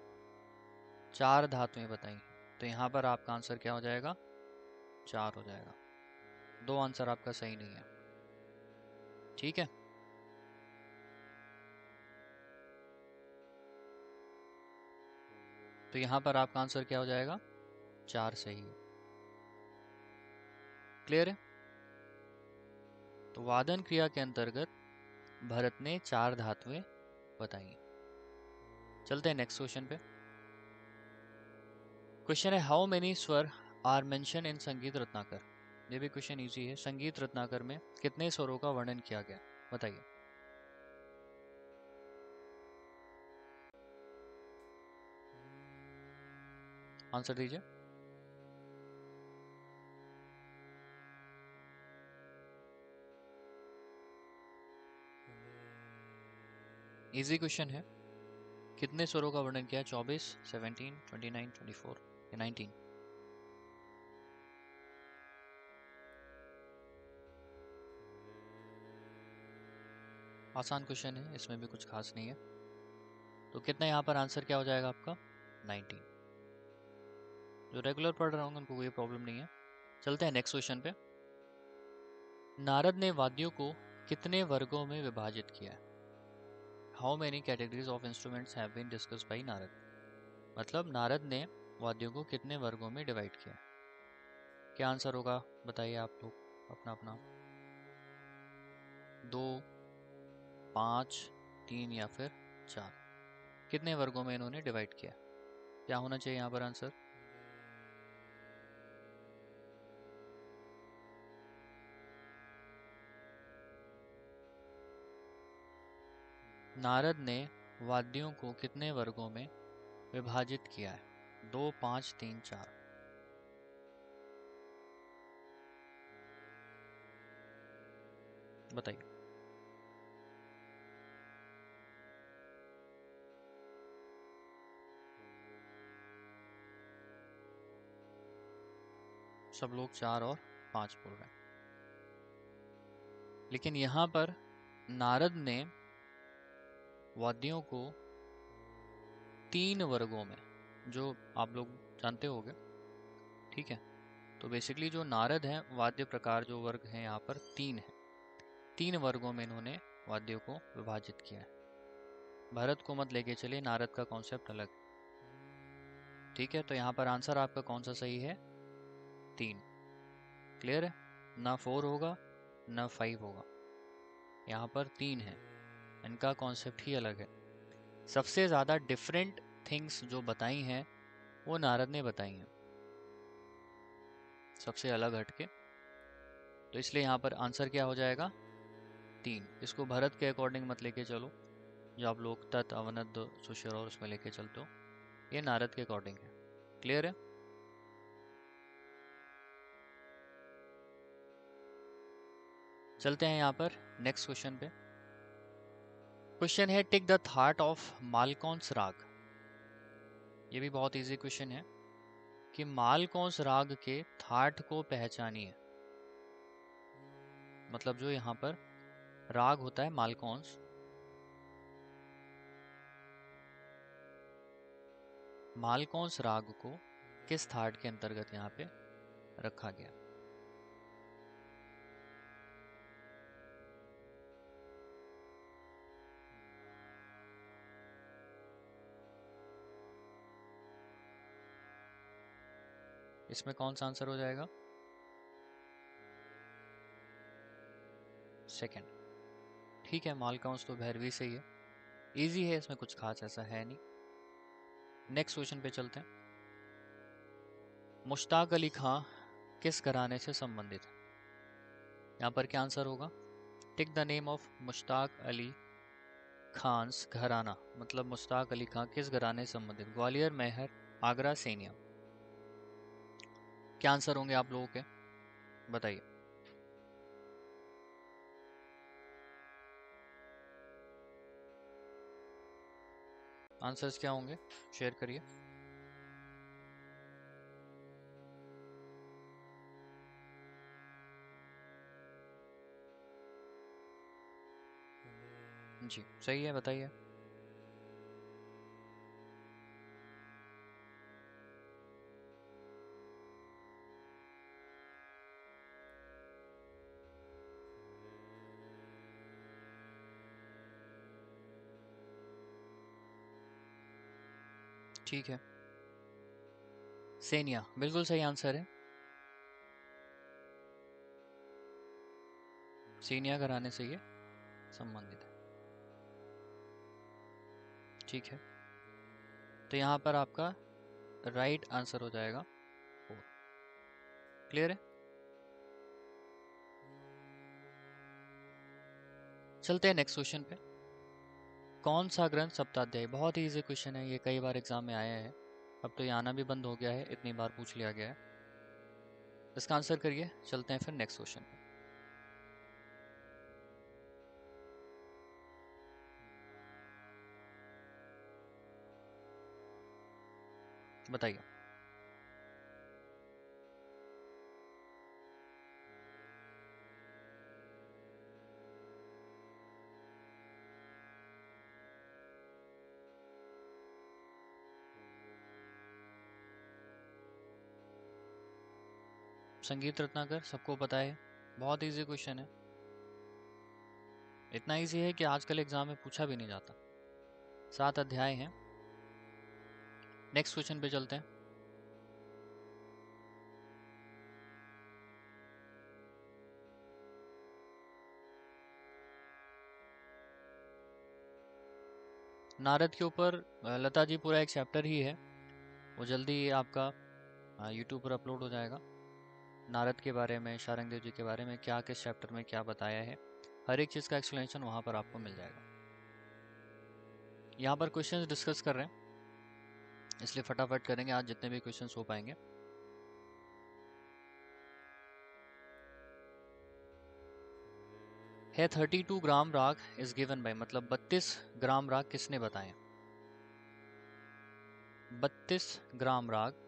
4 धातुएं बताई, तो यहाँ पर आपका आंसर क्या हो जाएगा? 4 हो जाएगा। 2 आंसर आपका सही नहीं है। ठीक है, तो यहाँ पर आपका आंसर क्या हो जाएगा? 4 सही है। क्लियर है? तो वादन क्रिया के अंतर्गत भरत ने 4 धातुएं बताई। चलते हैं नेक्स्ट क्वेश्चन पे। क्वेश्चन है, how many swar are mention in Sangeet Ratnakar? ये भी क्वेश्चन इजी है। संगीत रत्नाकर में कितने स्वरों का वर्णन किया गया? बताइए। आंसर दीजिए। इजी क्वेश्चन है। कितने स्वरों का वर्णन किया है? 24, 17, 29, 24 या 19? आसान क्वेश्चन है, इसमें भी कुछ खास नहीं है। तो कितना यहाँ पर आंसर क्या हो जाएगा आपका? 19। जो रेगुलर पढ़ रहे होंगे उनको कोई प्रॉब्लम नहीं है। चलते हैं नेक्स्ट क्वेश्चन पे। नारद ने वाद्यों को कितने वर्गों में विभाजित किया है? How many categories of instruments have been discussed by Narad? मतलब नारद ने वाद्यों को कितने वर्गों में डिवाइड किया है? क्या आंसर होगा बताइए आप लोग अपना अपना। 2, 5, 3 या फिर 4? कितने वर्गों में इन्होंने डिवाइड किया? क्या होना चाहिए यहाँ पर आंसर? नारद ने वाद्यों को कितने वर्गों में विभाजित किया है? 2, 5, 3, 4? बताइए। सब लोग 4 और 5 बोल रहे हैं, लेकिन यहाँ पर नारद ने वाद्यों को 3 वर्गों में, जो आप लोग जानते होंगे, ठीक है। तो बेसिकली जो नारद हैं, वाद्य प्रकार जो वर्ग हैं यहाँ पर 3 है। 3 वर्गों में इन्होंने वाद्यों को विभाजित किया है। भरत को मत लेके चलिए, नारद का कॉन्सेप्ट अलग है। ठीक है, तो यहाँ पर आंसर आपका कौन सा सही है? 3। क्लियर है? ना 4 होगा ना 5 होगा, यहाँ पर 3 है। इनका कॉन्सेप्ट ही अलग है। सबसे ज़्यादा डिफरेंट थिंग्स जो बताई हैं वो नारद ने बताई हैं, सबसे अलग हटके। तो इसलिए यहाँ पर आंसर क्या हो जाएगा? 3। इसको भरत के अकॉर्डिंग मत लेके चलो, जो आप लोग तत् अवनद सुशिर और उसमें लेके चलते हो, ये नारद के अकॉर्डिंग है। क्लियर है? चलते हैं यहाँ पर नेक्स्ट क्वेश्चन पे। क्वेश्चन है tick the thaat of Malkauns raag. ये भी बहुत इजी क्वेश्चन है कि मालकौंस राग के थाट को पहचानिए। मतलब जो यहाँ पर राग होता है मालकौंस, मालकौंस राग को किस थाट के अंतर्गत यहाँ पे रखा गया? इसमें कौन सा आंसर हो जाएगा? सेकंड। ठीक है, मालकौंस तो भैरवी से ही है, इजी है, इसमें कुछ खास ऐसा है नहीं। नेक्स्ट क्वेश्चन पे चलते हैं। मुश्ताक अली खां किस घराने से संबंधित है? यहाँ पर क्या आंसर होगा? Tick the name of Mushtaq Ali Khan's gharana. मतलब मुश्ताक अली खां किस घराने से संबंधित? ग्वालियर, मैहर, आगरा, सेनिया। क्या आंसर होंगे आप लोगों के, बताइए। आंसर्स क्या होंगे, शेयर करिए। जी सही है, बताइए। ठीक है, सेनिया बिल्कुल सही आंसर है। सेनिया घराने से ये संबंधित है। ठीक है, तो यहाँ पर आपका राइट आंसर हो जाएगा 4। क्लियर है? चलते हैं नेक्स्ट क्वेश्चन पे। कौन सा ग्रंथ सप्ताध्यायी? बहुत ही इजी क्वेश्चन है, ये कई बार एग्जाम में आया है, अब तो ये आना भी बंद हो गया है, इतनी बार पूछ लिया गया है। इसका आंसर करिए, चलते हैं फिर नेक्स्ट क्वेश्चन पे। बताइए। संगीत रत्नाकर सबको पता है, बहुत इजी क्वेश्चन है, इतना इजी है कि आजकल एग्जाम में पूछा भी नहीं जाता। 7 अध्याय हैं। नेक्स्ट क्वेश्चन पे चलते हैं। नारद के ऊपर लता जी पूरा एक चैप्टर ही है, वो जल्दी आपका यूट्यूब पर अपलोड हो जाएगा। नारद के बारे में, शारंग देव जी के बारे में क्या किस चैप्टर में क्या बताया है, हर एक चीज़ का एक्सप्लेनेशन वहाँ पर आपको मिल जाएगा। यहाँ पर क्वेश्चंस डिस्कस कर रहे हैं, इसलिए फटाफट करेंगे आज जितने भी क्वेश्चंस हो पाएंगे। है 32 ग्राम राग इज गिवन बाय, मतलब 32 ग्राम राग किसने बताए? 32 ग्राम राग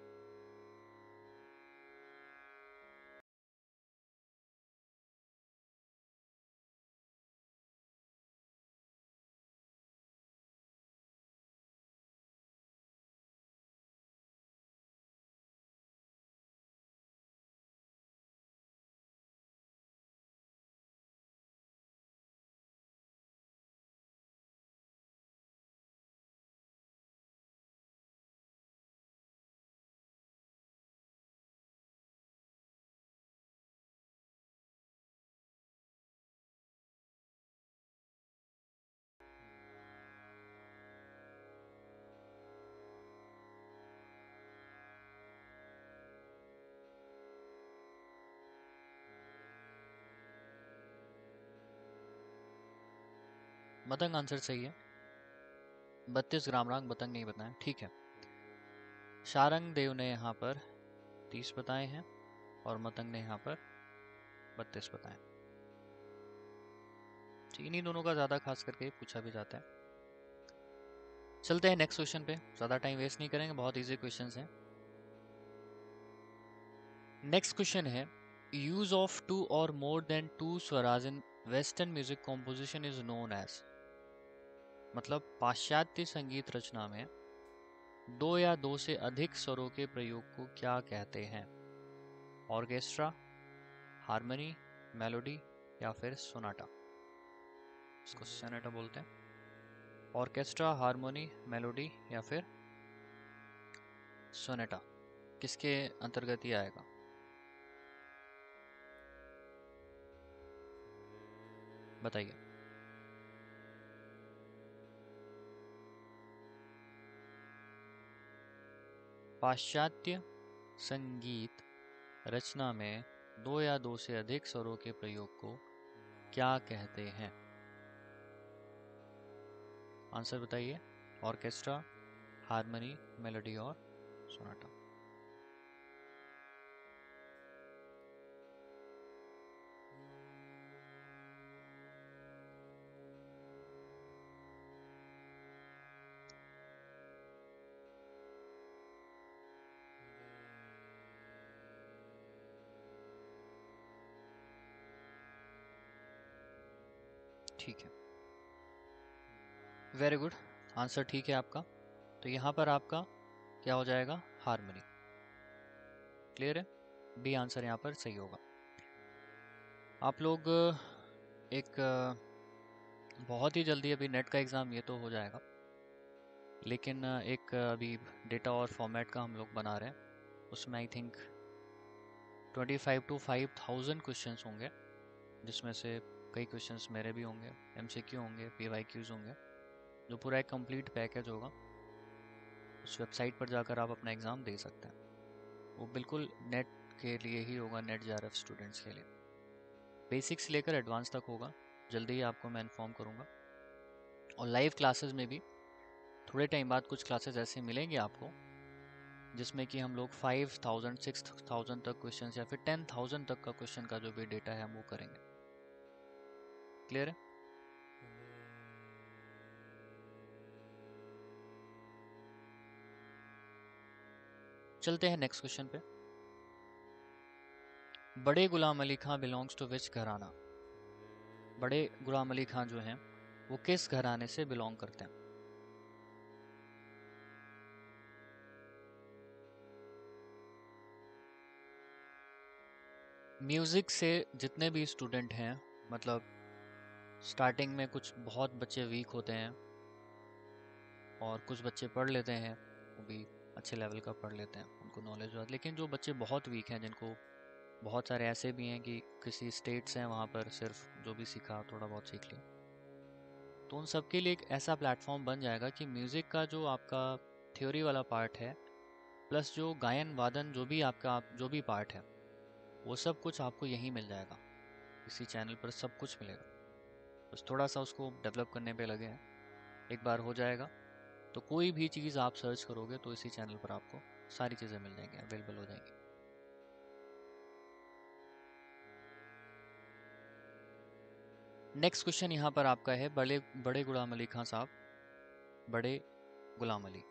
मतंग आंसर सही है। 32 ग्राम राग मतंग नहीं बताया, ठीक है। शारंग देव ने यहाँ पर 30 बताए हैं और मतंग ने यहाँ पर 32 बताए। ठीक, इन्हीं दोनों का ज़्यादा खास करके पूछा भी जाता है। चलते हैं नेक्स्ट क्वेश्चन पे, ज़्यादा टाइम वेस्ट नहीं करेंगे, बहुत इजी क्वेश्चंस हैं। नेक्स्ट क्वेश्चन है, यूज ऑफ टू और more than two swaras in western music composition is known as. मतलब पाश्चात्य संगीत रचना में दो या दो से अधिक स्वरों के प्रयोग को क्या कहते हैं? ऑर्केस्ट्रा, हारमोनी, मेलोडी या फिर सोनाटा? इसको सोनाटा बोलते हैं। ऑर्केस्ट्रा, हारमोनी, मेलोडी या फिर सोनाटा, किसके अंतर्गत ये आएगा? बताइए। पाश्चात्य संगीत रचना में दो या दो से अधिक स्वरों के प्रयोग को क्या कहते हैं? आंसर बताइए। ऑर्केस्ट्रा, हारमोनी, मेलोडी और सोनाटा। ठीक है, वेरी गुड, आंसर ठीक है आपका। तो यहाँ पर आपका क्या हो जाएगा? हारमोनी। क्लियर है? बी आंसर यहाँ पर सही होगा। आप लोग एक बहुत ही जल्दी अभी नेट का एग्ज़ाम ये तो हो जाएगा, लेकिन एक अभी डेटा और फॉर्मेट का हम लोग बना रहे हैं। उसमें आई थिंक 25 to 5000 क्वेश्चंस होंगे, जिसमें से कई क्वेश्चंस मेरे भी होंगे, एमसीक्यू होंगे, पीवाईक्यूज होंगे। जो पूरा एक कंप्लीट पैकेज होगा, उस वेबसाइट पर जाकर आप अपना एग्ज़ाम दे सकते हैं। वो बिल्कुल नेट के लिए ही होगा, नेट जेआरएफ स्टूडेंट्स के लिए। बेसिक्स लेकर एडवांस तक होगा, जल्दी ही आपको मैं इन्फॉर्म करूँगा। और लाइव क्लासेस में भी थोड़े टाइम बाद कुछ क्लासेस ऐसे मिलेंगे आपको, जिसमें कि हम लोग 5000 6000 तक क्वेश्चन या फिर 10000 तक का क्वेश्चन का जो भी डेटा है हम वो करेंगे। क्लियर है? चलते हैं नेक्स्ट क्वेश्चन पे। Bade Ghulam Ali Khan belongs to which gharana? Bade Ghulam Ali खां जो हैं वो किस घराने से बिलोंग करते हैं? म्यूज़िक से जितने भी स्टूडेंट हैं, मतलब स्टार्टिंग में कुछ बहुत बच्चे वीक होते हैं और कुछ बच्चे पढ़ लेते हैं, वो भी अच्छे लेवल का पढ़ लेते हैं, उनको नॉलेज हो। लेकिन जो बच्चे बहुत वीक हैं, जिनको बहुत सारे ऐसे भी हैं कि किसी स्टेट्स हैं वहाँ पर सिर्फ जो भी सीखा थोड़ा बहुत सीख लिया, तो उन सब के लिए एक ऐसा प्लेटफॉर्म बन जाएगा कि म्यूज़िक का जो आपका थ्योरी वाला पार्ट है प्लस जो गायन वादन जो भी आपका जो भी पार्ट है, वो सब कुछ आपको यहीं मिल जाएगा। इसी चैनल पर सब कुछ मिलेगा, बस थोड़ा सा उसको डेवलप करने पे लगे हैं। एक बार हो जाएगा तो कोई भी चीज़ आप सर्च करोगे तो इसी चैनल पर आपको सारी चीज़ें मिल जाएंगी, अवेलेबल हो जाएंगी। नेक्स्ट क्वेश्चन यहाँ पर आपका है, बड़े बड़े गुलाम अली खां साहब, बड़े गुलाम अली,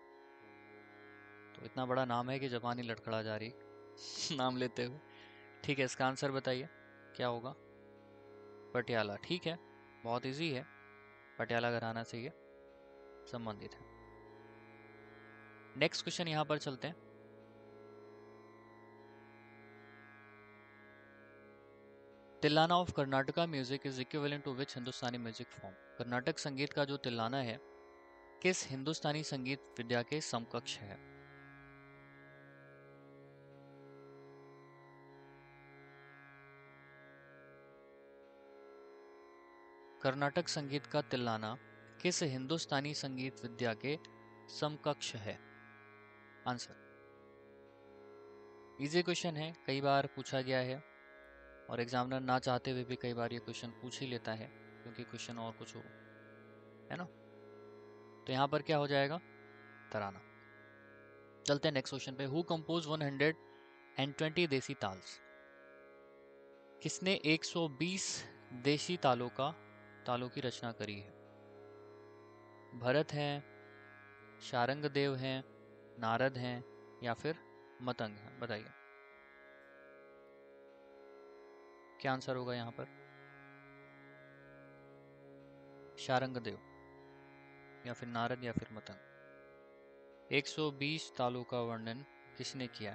तो इतना बड़ा नाम है कि जबान ही लड़खड़ा जा रही नाम लेते हुए। ठीक है, इसका आंसर बताइए क्या होगा? पटियाला। ठीक है, बहुत इजी है, पटियाला घराना से ये संबंधित है। नेक्स्ट क्वेश्चन यहाँ पर चलते हैं। Tillana of Karnataka music is equivalent to which Hindustani music form? Karnatak संगीत का जो तिल्लाना है किस हिंदुस्तानी संगीत विद्या के समकक्ष है? कर्नाटक संगीत का तिल्लाना किस हिंदुस्तानी संगीत विद्या के समकक्ष है? आंसर। इजी क्वेश्चन है, कई बार पूछा गया है और एग्जामिनर ना चाहते हुए भी कई बार ये क्वेश्चन पूछ ही लेता है, क्योंकि क्वेश्चन और कुछ हो है ना। तो यहाँ पर क्या हो जाएगा, तराना। चलते हैं नेक्स्ट क्वेश्चन पे। Who compose 120 desi taals? किसने 120 देशी तालों की रचना करी है? भरत हैं, शारंगदेव हैं, नारद हैं, या फिर मतंग हैं? बताइए क्या आंसर होगा यहाँ पर। शारंगदेव या फिर नारद या फिर मतंग। 120 तालों का वर्णन किसने किया?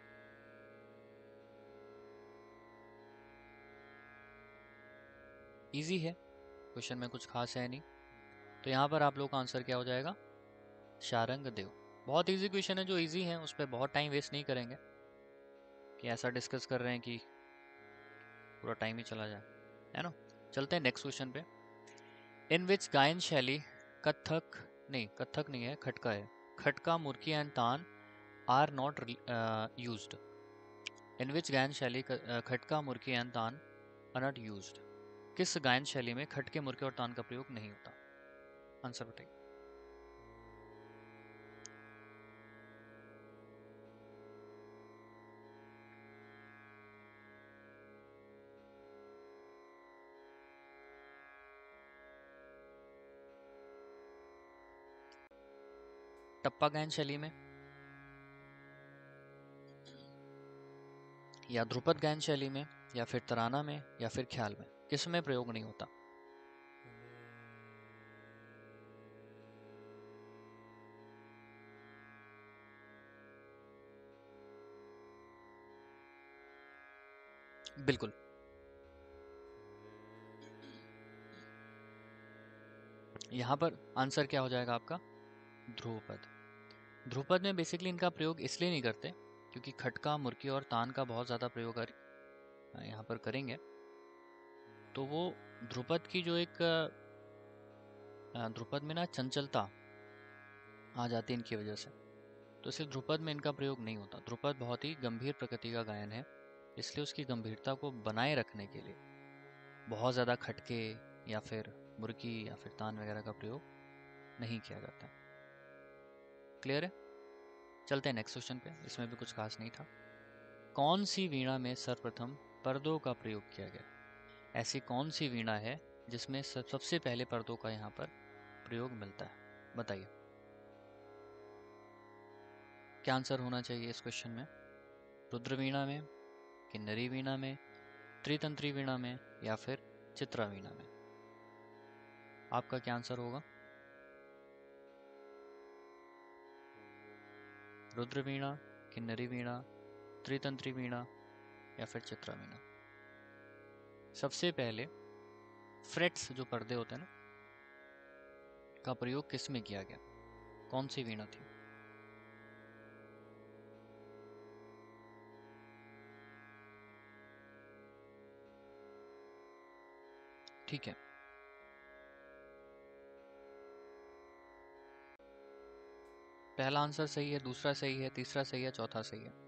इजी है, क्वेश्चन में कुछ खास है नहीं। तो यहाँ पर आप लोग का आंसर क्या हो जाएगा, शारंगदेव। बहुत इजी क्वेश्चन है, जो इजी है उस पर बहुत टाइम वेस्ट नहीं करेंगे कि ऐसा डिस्कस कर रहे हैं कि पूरा टाइम ही चला जाए, है ना। चलते हैं नेक्स्ट क्वेश्चन पे। इन विच गायन शैली कथक नहीं है, खटका है। Khatka, murki and taan are not used. In which gayan shaili khatka, murki and taan are not used? किस गायन शैली में खटके, मुर्के और तान का प्रयोग नहीं होता? आंसर बताइए। टप्पा गायन शैली में, या ध्रुपद गायन शैली में, या फिर तराना में, या फिर ख्याल में? किस में प्रयोग नहीं होता? बिल्कुल, यहाँ पर आंसर क्या हो जाएगा आपका, ध्रुपद। ध्रुपद में बेसिकली इनका प्रयोग इसलिए नहीं करते क्योंकि खटका, मुर्की और तान का बहुत ज़्यादा प्रयोग यहाँ पर करेंगे, तो वो ध्रुपद की जो एक ध्रुपद में ना चंचलता आ जाती है इनकी वजह से, तो इसलिए ध्रुपद में इनका प्रयोग नहीं होता। ध्रुपद बहुत ही गंभीर प्रकृति का गायन है, इसलिए उसकी गंभीरता को बनाए रखने के लिए बहुत ज़्यादा खटके या फिर मुर्की या फिर तान वगैरह का प्रयोग नहीं किया जाता है। क्लियर है। चलते हैं नेक्स्ट क्वेश्चन पे, इसमें भी कुछ खास नहीं था। कौन सी वीणा में सर्वप्रथम पर्दों का प्रयोग किया गया? ऐसी कौन सी वीणा है जिसमें सबसे पहले पर्दों का यहाँ पर प्रयोग मिलता है? बताइए क्या आंसर होना चाहिए इस क्वेश्चन में। रुद्र वीणा में, किन्नरी वीणा में, त्रितंत्री वीणा में, या फिर चित्रा वीणा में? आपका क्या आंसर होगा। रुद्र वीणा, किन्नरी वीणा, त्रितंत्री वीणा, या फिर चित्रा वीणा? सबसे पहले फ्रेट्स जो पर्दे होते हैं ना, का प्रयोग किस में किया गया? कौन सी वीणा थी? ठीक है, पहला आंसर सही है, दूसरा सही है, तीसरा सही है, चौथा सही है?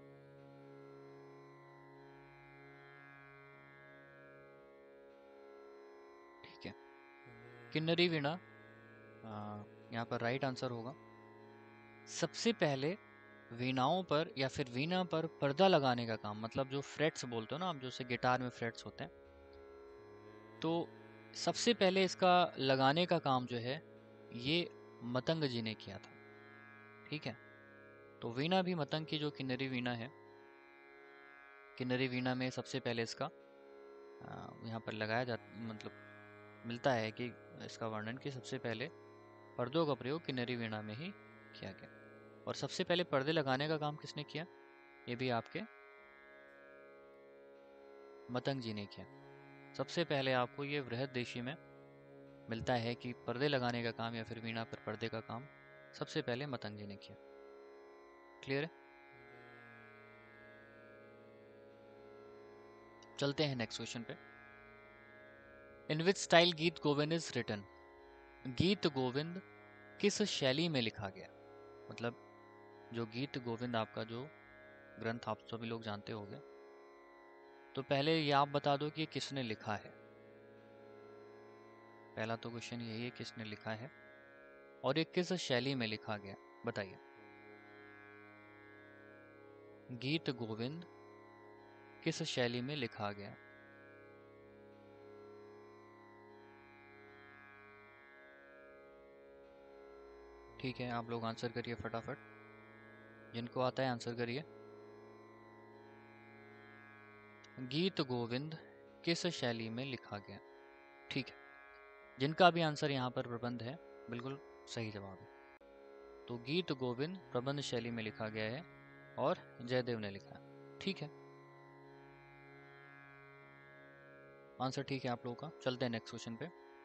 ठीक है, किन्नरी वीणा यहाँ पर राइट आंसर होगा। सबसे पहले वीणाओं पर या फिर वीणा पर पर्दा लगाने का काम, मतलब जो फ्रेट्स बोलते हो ना आप, जैसे गिटार में फ्रेट्स होते हैं, तो सबसे पहले इसका लगाने का काम जो है ये मतंग जी ने किया था। ठीक है, तो वीणा भी मतंग की जो किन्नरी वीणा है, किन्नरी वीणा में सबसे पहले इसका यहाँ पर लगाया जा, मतलब मिलता है कि इसका वर्णन कि सबसे पहले पर्दों का प्रयोग किन्नरी वीणा में ही किया गया। और सबसे पहले पर्दे लगाने का काम किसने किया? ये भी आपके मतंग जी ने किया। सबसे पहले आपको ये बृहददेशी में मिलता है कि पर्दे लगाने का काम या फिर वीणा पर पर्दे का काम सबसे पहले मतंग जी ने किया। क्लियर है। चलते हैं नेक्स्ट क्वेश्चन पे। इन विच स्टाइल गीत गोविंद इज रिटन? गीत गोविंद किस शैली में लिखा गया? मतलब जो गीत गोविंद आपका जो ग्रंथ आप सभी लोग जानते होंगे, तो पहले ये आप बता दो कि ये किसने लिखा है। पहला तो क्वेश्चन यही है, किसने लिखा है और ये किस शैली में लिखा गया, बताइए। गीत गोविंद किस शैली में लिखा गया? ठीक है, आप लोग आंसर करिए फटाफट, जिनको आता है आंसर करिए। गीत गोविंद किस शैली में लिखा गया? ठीक है, जिनका भी आंसर यहाँ पर प्रबंध है बिल्कुल सही जवाब है। तो गीत गोविंद प्रबंध शैली में लिखा गया है और जयदेव ने लिखा है। ठीक है, आंसर ठीक है आप लोगों का। चलते हैं नेक्स्ट क्वेश्चन पे।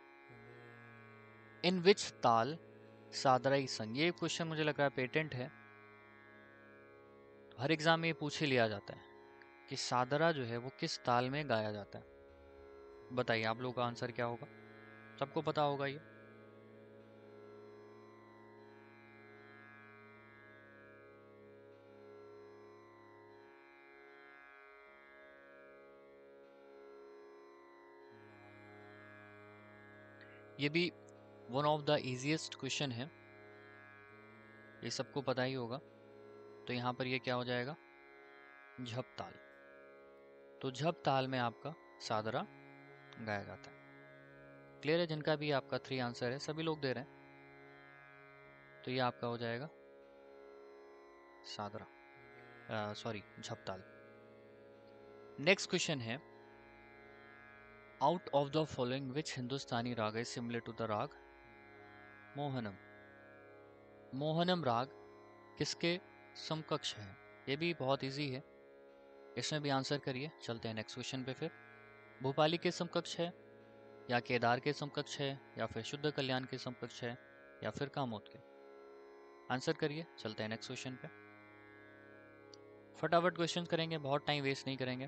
इन विच ताल सादराई संग, ये क्वेश्चन मुझे लग रहा है पेटेंट है, तो हर एग्जाम में ये पूछ ही लिया जाता है कि सादरा जो है वो किस ताल में गाया जाता है। बताइए आप लोगों का आंसर क्या होगा, सबको पता होगा ये। ये भी one of the easiest question है, ये सबको पता ही होगा। तो यहाँ पर ये क्या हो जाएगा, झप ताल। तो झप ताल में आपका सादरा गाया जाता है। क्लियर है? जिनका भी आपका 3 आंसर है, सभी लोग दे रहे हैं, तो ये आपका हो जाएगा सादरा, सॉरी झप ताल। नेक्स्ट क्वेश्चन है, out of the following which Hindustani raag is similar to the राग मोहनम? मोहनम राग किसके समकक्ष है? ये भी बहुत इजी है, इसमें भी आंसर करिए। चलते हैं नेक्स्ट क्वेश्चन पे फिर। भोपाली के समकक्ष है, या केदार के समकक्ष है, या फिर शुद्ध कल्याण के समकक्ष है, या फिर कामोद के? आंसर करिए। चलते हैं नेक्स्ट क्वेश्चन पे, फटाफट क्वेश्चन करेंगे, बहुत टाइम वेस्ट नहीं करेंगे।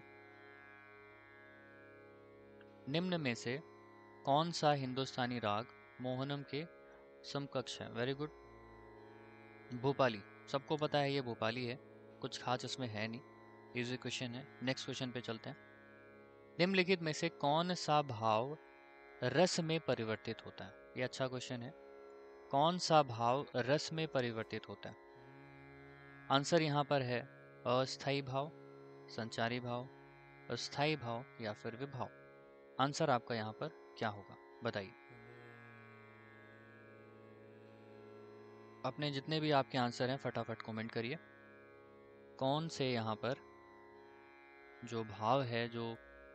निम्न में से कौन सा हिंदुस्तानी राग मोहनम के समकक्ष है? Very good, Bhopali. सबको पता है ये भोपाली है, कुछ खास इसमें है नहीं, इजी क्वेश्चन है। नेक्स्ट क्वेश्चन पे चलते हैं। निम्नलिखित में से कौन सा भाव रस में परिवर्तित होता है? ये अच्छा क्वेश्चन है। कौन सा भाव रस में परिवर्तित होता है? आंसर यहाँ पर है अस्थाई भाव, संचारी भाव, अस्थाई भाव, या फिर विभाव। आंसर आपका यहाँ पर क्या होगा, बताइए। अपने जितने भी आपके आंसर हैं फटाफट कमेंट करिए। कौन से यहाँ पर जो भाव है, जो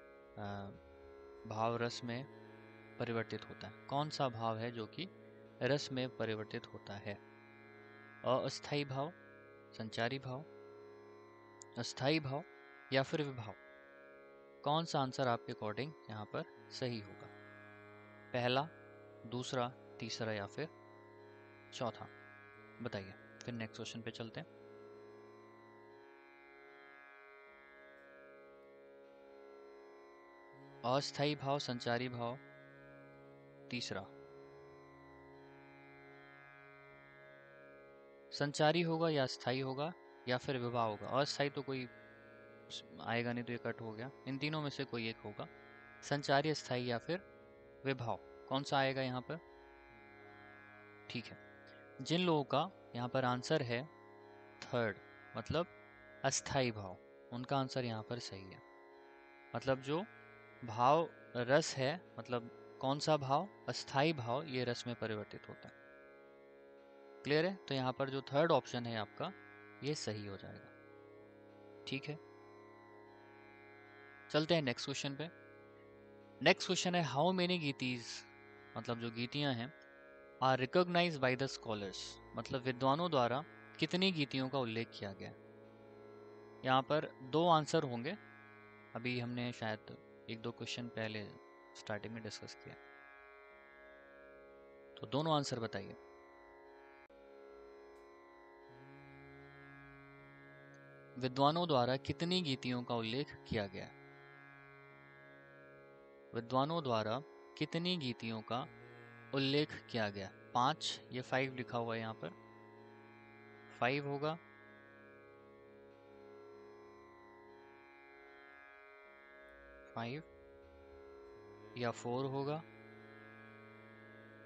भाव रस में परिवर्तित होता है, कौन सा भाव है जो कि रस में परिवर्तित होता है? अस्थाई भाव, संचारी भाव, अस्थाई भाव, या फिर विभाव? कौन सा आंसर आपके अकॉर्डिंग यहाँ पर सही होगा? पहला, दूसरा, तीसरा, या फिर चौथा? बताइए। फिर नेक्स्ट क्वेश्चन पे चलते हैं। अस्थाई भाव, संचारी भाव, तीसरा संचारी होगा या स्थाई होगा या फिर विभाव होगा? अस्थाई तो कोई आएगा नहीं, तो ये कट हो गया। इन तीनों में से कोई एक होगा, संचारी, अस्थाई, या फिर विभाव। कौन सा आएगा यहाँ पर? ठीक है, जिन लोगों का यहाँ पर आंसर है थर्ड, मतलब अस्थाई भाव, उनका आंसर यहाँ पर सही है। मतलब जो भाव रस है, मतलब कौन सा भाव? अस्थाई भाव, ये रस में परिवर्तित होता है। क्लियर है? तो यहाँ पर जो थर्ड ऑप्शन है आपका, ये सही हो जाएगा। ठीक है, चलते हैं नेक्स्ट क्वेश्चन पे। नेक्स्ट क्वेश्चन है, हाउ मेनी गीतीज, मतलब जो गीतियां हैं, are recognized by the scholars, मतलब विद्वानों द्वारा कितनी गीतियों का उल्लेख किया गया? यहाँ पर 2 आंसर होंगे, अभी हमने शायद 1-2 क्वेश्चन पहले स्टार्टिंग में डिस्कस किया, तो दोनों आंसर बताइए। विद्वानों द्वारा कितनी गीतियों का उल्लेख किया गया? विद्वानों द्वारा कितनी गीतियों का उल्लेख किया गया? 5, ये 5 लिखा हुआ है यहाँ पर, 5 होगा, 5, या 4 होगा,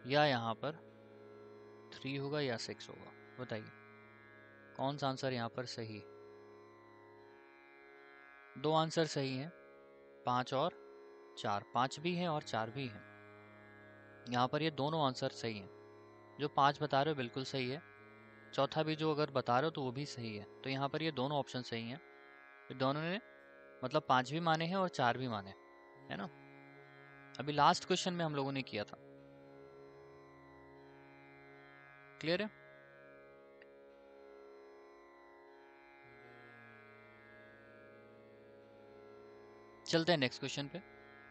या यहाँ पर 3 होगा या 6 होगा, बताइए कौन सा आंसर यहाँ पर सही है। 2 आंसर सही हैं, 5 और 4, 5 भी हैं और 4 भी हैं। यहाँ पर ये दोनों आंसर सही हैं। जो 5 बता रहे हो बिल्कुल सही है, चौथा भी जो अगर बता रहे हो तो वो भी सही है। तो यहाँ पर ये दोनों ऑप्शन सही हैं। तो दोनों ने मतलब 5 भी माने हैं और 4 भी माने, है ना। अभी लास्ट क्वेश्चन में हम लोगों ने किया था। क्लियर है। चलते हैं नेक्स्ट क्वेश्चन पे।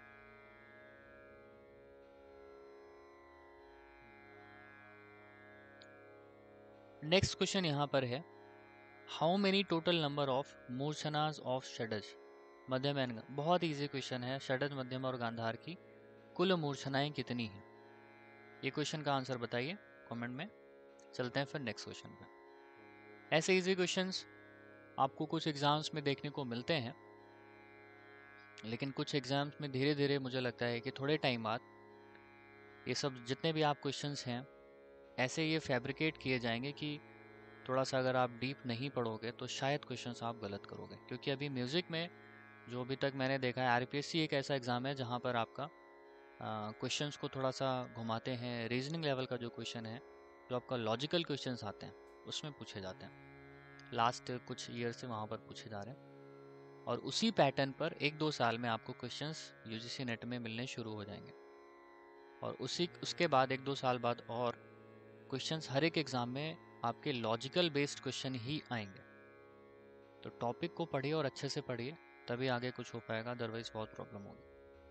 नेक्स्ट क्वेश्चन यहाँ पर है, how many total number of murchhanas of shadaj madhyam and. बहुत इजी क्वेश्चन है। षडज, मध्यम और गांधार की कुल मूर्छनाएं कितनी हैं? ये क्वेश्चन का आंसर बताइए कमेंट में। चलते हैं फिर नेक्स्ट क्वेश्चन पे। ऐसे इजी क्वेश्चंस आपको कुछ एग्जाम्स में देखने को मिलते हैं, लेकिन कुछ एग्जाम्स में धीरे धीरे मुझे लगता है कि थोड़े टाइम बाद ये सब जितने भी आप क्वेश्चंस हैं ऐसे ये फैब्रिकेट किए जाएंगे कि थोड़ा सा अगर आप डीप नहीं पढ़ोगे तो शायद क्वेश्चंस आप गलत करोगे। क्योंकि अभी म्यूज़िक में जो अभी तक मैंने देखा है, आरपीएससी एक ऐसा एग्ज़ाम है जहाँ पर आपका क्वेश्चंस को थोड़ा सा घुमाते हैं। रीजनिंग लेवल का जो क्वेश्चन है, जो आपका लॉजिकल क्वेश्चंस आते हैं उसमें पूछे जाते हैं। लास्ट कुछ ईयर से वहाँ पर पूछे जा रहे हैं, और उसी पैटर्न पर 1-2 साल में आपको क्वेश्चंस यूजीसी नेट में मिलने शुरू हो जाएंगे। और उसके बाद 1-2 साल बाद और क्वेश्चंस हर एक एग्ज़ाम में आपके लॉजिकल बेस्ड क्वेश्चन ही आएंगे। तो टॉपिक को पढ़िए और अच्छे से पढ़िए, तभी आगे कुछ हो पाएगा, अदरवाइज बहुत प्रॉब्लम होगी।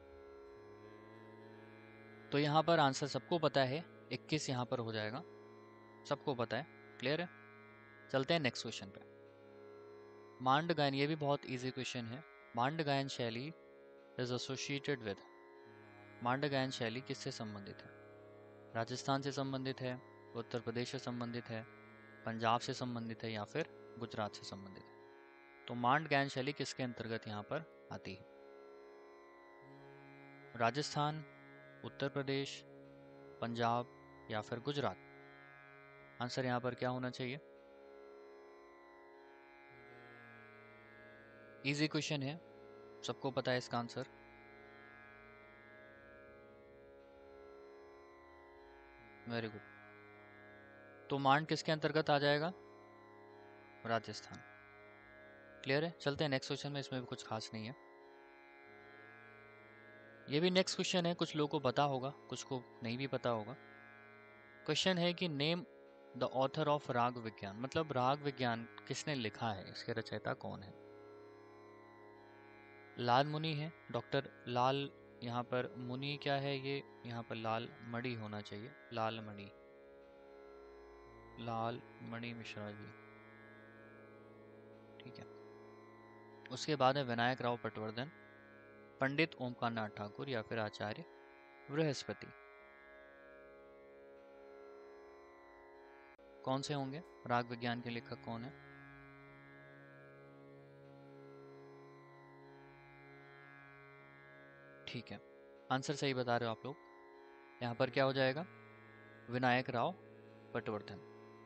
तो यहाँ पर आंसर सबको पता है, 21 यहाँ पर हो जाएगा, सबको पता है। क्लियर है। चलते हैं नेक्स्ट क्वेश्चन पे। मांड गायन, ये भी बहुत इजी क्वेश्चन है। मांड गायन शैली इज एसोसिएटेड विद। मांड गायन शैली किससे संबंधित है? राजस्थान से संबंधित है, उत्तर प्रदेश से संबंधित है, पंजाब से संबंधित है, या फिर गुजरात से संबंधित है? तो मांड गायन शैली किसके अंतर्गत यहाँ पर आती है? राजस्थान, उत्तर प्रदेश, पंजाब या फिर गुजरात? आंसर यहाँ पर क्या होना चाहिए? इजी क्वेश्चन है, सबको पता है इसका आंसर। Very good. तो मांड किसके अंतर्गत आ जाएगा? राजस्थान। क्लियर है। चलते हैं नेक्स्ट क्वेश्चन में, इसमें भी कुछ खास नहीं है। ये भी नेक्स्ट क्वेश्चन है, कुछ लोगों को पता होगा, कुछ को नहीं भी पता होगा। क्वेश्चन है कि नेम द ऑथर ऑफ राग विज्ञान, मतलब राग विज्ञान किसने लिखा है, इसके रचयिता कौन है? लाल मुनि है, डॉक्टर लाल। यहाँ पर मुनि क्या है, ये यहाँ पर लाल मणि होना चाहिए, लाल मणि, लाल मणि मिश्रा जी। ठीक है। उसके बाद है विनायक राव पटवर्धन, पंडित ओमकार नाथ ठाकुर, या फिर आचार्य बृहस्पति। कौन से होंगे? राग विज्ञान के लेखक कौन है? ठीक है, आंसर सही बता रहे हो आप लोग। यहाँ पर क्या हो जाएगा? विनायक राव पटवर्धन।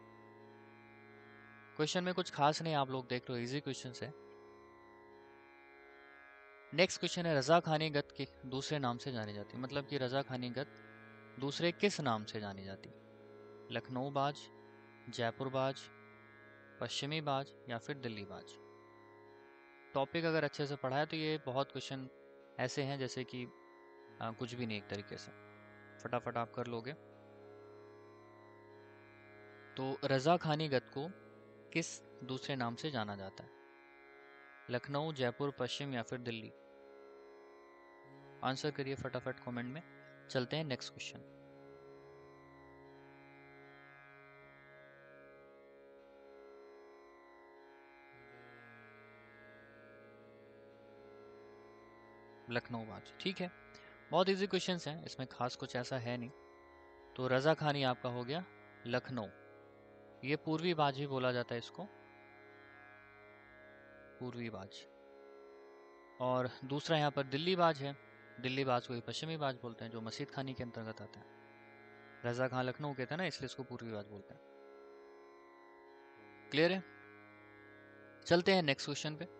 क्वेश्चन में कुछ खास नहीं, आप लोग देख लो, इजी क्वेश्चन है। नेक्स्ट क्वेश्चन है, रजा खानी गत के दूसरे नाम से जानी जाती, मतलब कि रजा खानी गत दूसरे किस नाम से जानी जाती? लखनऊ बाज, जयपुर बाज, पश्चिमी बाज, या फिर दिल्ली बाज? टॉपिक अगर अच्छे से पढ़ा है तो ये बहुत क्वेश्चन ऐसे हैं जैसे कि कुछ भी नहीं, एक तरीके से फटाफट आप कर लोगे। तो रजा खानी गत को किस दूसरे नाम से जाना जाता है? लखनऊ, जयपुर, पश्चिम, या फिर दिल्ली? आंसर करिए फटाफट कमेंट में। चलते हैं नेक्स्ट क्वेश्चन। लखनऊ बाज, ठीक है। बहुत इजी क्वेश्चंस हैं, इसमें खास कुछ ऐसा है नहीं। तो रजा खानी आपका हो गया लखनऊ। ये पूर्वी बाज भी बोला जाता है इसको, पूर्वी बाज। और दूसरा यहाँ पर दिल्ली बाज है। दिल्ली बाज को ही पश्चिमी बाज बोलते हैं, जो मसीद खानी के अंतर्गत आता है। रजा खान लखनऊ कहते हैं ना, इसलिए इसको पूर्वी रिवाज बोलते हैं। क्लियर है? चलते हैं नेक्स्ट क्वेश्चन पे।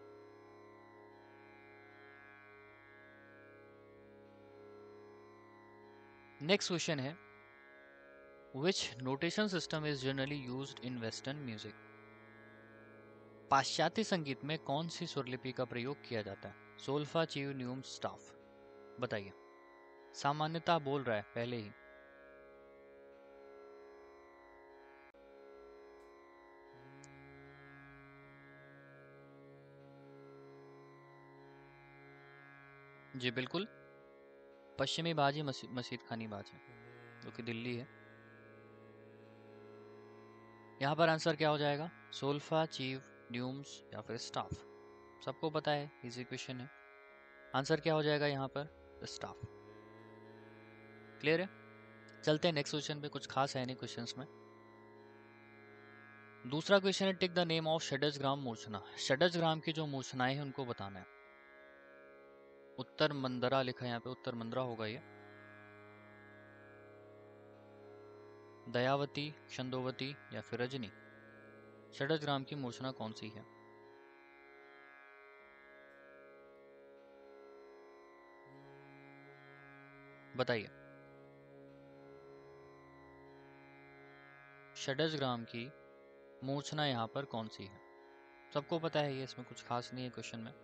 नेक्स्ट क्वेश्चन है, which notation system is generally used in western music? पाश्चात्य संगीत में कौन सी स्वरलिपि का प्रयोग किया जाता है? सोल्फा, च्यू, न्यूम, स्टाफ। बताइए। सामान्यता बोल रहा है पहले ही। जी बिल्कुल, पश्चिमी बाज ही मसीद खानी बाज है, जो कि दिल्ली है। यहाँ पर आंसर क्या हो जाएगा? सोल्फा, चीव, न्यूम्स या फिर स्टाफ। सबको पता है, इजी क्वेश्चन है। आंसर क्या हो जाएगा यहाँ पर? स्टाफ। क्लियर है? चलते हैं नेक्स्ट क्वेश्चन पे। कुछ खास है नहीं क्वेश्चंस में। दूसरा क्वेश्चन है, tick the name of Shadjagram murchhana. Shadjagram की जो मूर्छनाएं हैं उनको बताना है। उत्तर मंदरा लिखा है यहाँ पे, उत्तर मंदरा होगा ये। दयावती, छंदोवती या फिर रजनी। षड्जग्राम की मूर्छना कौन सी है? बताइए। षड्जग्राम की मूर्छना यहाँ पर कौन सी है? सबको पता है ये, इसमें कुछ खास नहीं है क्वेश्चन में।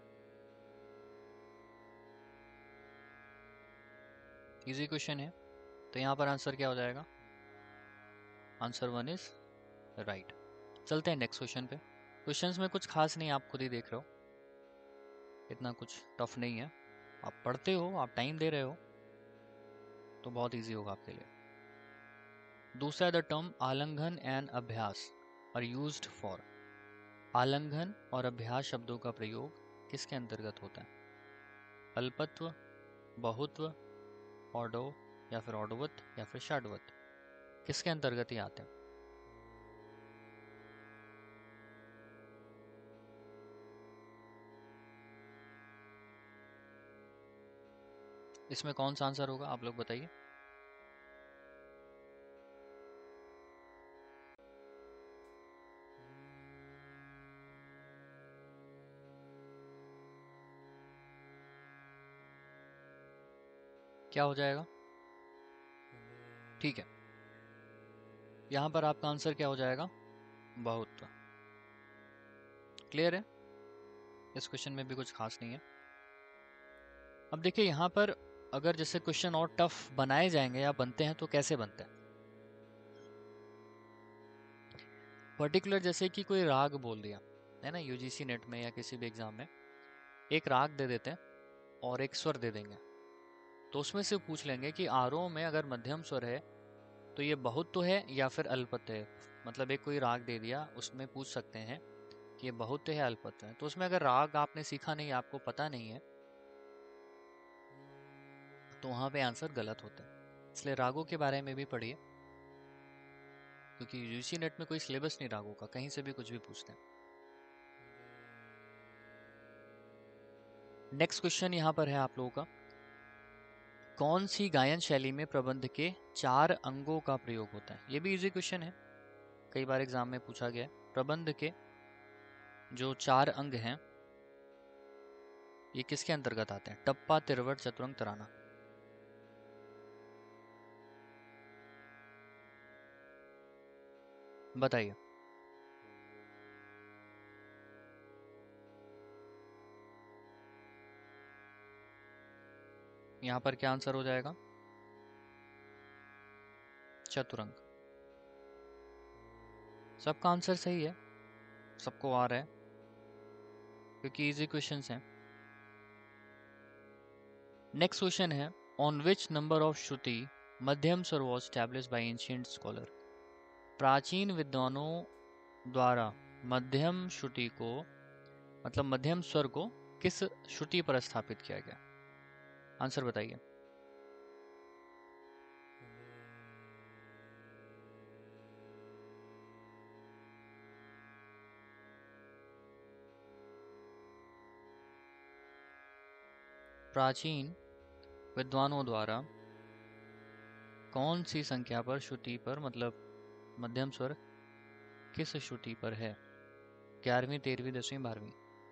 इजी क्वेश्चन है, तो यहाँ पर आंसर क्या हो जाएगा? Answer 1 is right. चलते हैं नेक्स्ट क्वेश्चन पे। क्वेश्चंस में कुछ खास नहीं, आप खुद ही देख रहे हो, इतना कुछ टफ नहीं है। आप पढ़ते हो, आप टाइम दे रहे हो, तो बहुत इजी होगा आपके लिए। दूसरा, the term alanghan and abhyas are used for. आलंघन और अभ्यास शब्दों का प्रयोग किसके अंतर्गत होता है? अल्पत्व, बहुत्व, ऑडो या फिर ऑडोवत या फिर षाड्वत। किसके अंतर्गत ही आते हैं? इसमें कौन सा आंसर होगा, आप लोग बताइए। क्या हो जाएगा? ठीक है, यहाँ पर आपका आंसर क्या हो जाएगा? बहुत्व। क्लियर है? इस क्वेश्चन में भी कुछ खास नहीं है। अब देखिए यहाँ पर, अगर जैसे क्वेश्चन और टफ बनाए जाएंगे या बनते हैं तो कैसे बनते हैं? पर्टिकुलर जैसे कि कोई राग बोल दिया है ना, यूजीसी नेट में या किसी भी एग्जाम में एक राग दे देते हैं और एक स्वर दे देंगे, तो उसमें से पूछ लेंगे कि आरोह में अगर मध्यम स्वर है तो ये बहुत्व है या फिर अल्पत्व है। मतलब एक कोई राग दे दिया, उसमें पूछ सकते हैं कि ये बहुत्व है अल्पत्व है। तो उसमें अगर राग आपने सीखा नहीं, आपको पता नहीं है, तो वहाँ पे आंसर गलत होता है। इसलिए रागों के बारे में भी पढ़िए, क्योंकि यूजीसी नेट में कोई सिलेबस नहीं रागों का, कहीं से भी कुछ भी पूछते हैं। नेक्स्ट क्वेश्चन यहाँ पर है आप लोगों का, कौन सी गायन शैली में प्रबंध के 4 अंगों का प्रयोग होता है? ये भी इजी क्वेश्चन है, कई बार एग्जाम में पूछा गया है। प्रबंध के जो 4 अंग हैं, ये किसके अंतर्गत आते हैं? टप्पा, तिरवट, चतुरंग, तराना। बताइए। यहाँ पर क्या आंसर हो जाएगा? चतुरंग। सबका आंसर सही है, सबको आ रहा है, क्योंकि इजी क्वेश्चंस हैं। नेक्स्ट क्वेश्चन है, on which number of shruti madhyam swar was established by ancient scholar. प्राचीन विद्वानों द्वारा मध्यम श्रुति को, मतलब मध्यम स्वर को किस श्रुति पर स्थापित किया गया? आंसर बताइए। प्राचीन विद्वानों द्वारा कौन सी संख्या पर श्रुति पर मतलब मध्यम स्वर किस श्रुति पर है? 11वीं, 13वीं, 10वीं, 12वीं।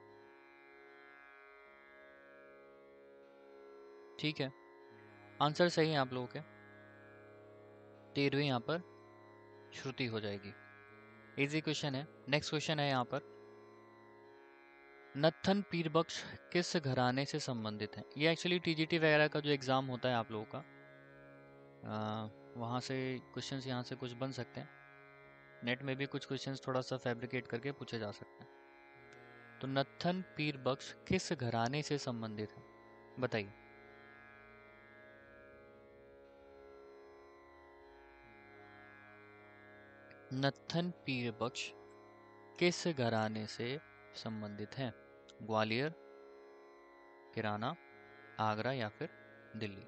ठीक है, आंसर सही है आप लोगों के। 13वीं यहाँ पर श्रुति हो जाएगी। इजी क्वेश्चन है। नेक्स्ट क्वेश्चन है यहाँ पर, नत्थन पीरबक्श किस घराने से संबंधित है? ये एक्चुअली टीजीटी वगैरह का जो एग्ज़ाम होता है आप लोगों का, वहाँ से क्वेश्चंस यहाँ से कुछ बन सकते हैं। नेट में भी कुछ क्वेश्चंस थोड़ा सा फैब्रिकेट करके पूछे जा सकते हैं। तो नत्थन पीरबक्श किस घराने से संबंधित है, बताइए। नत्थन पीरबक्श किस घराने से संबंधित है? ग्वालियर, किराना, आगरा या फिर दिल्ली?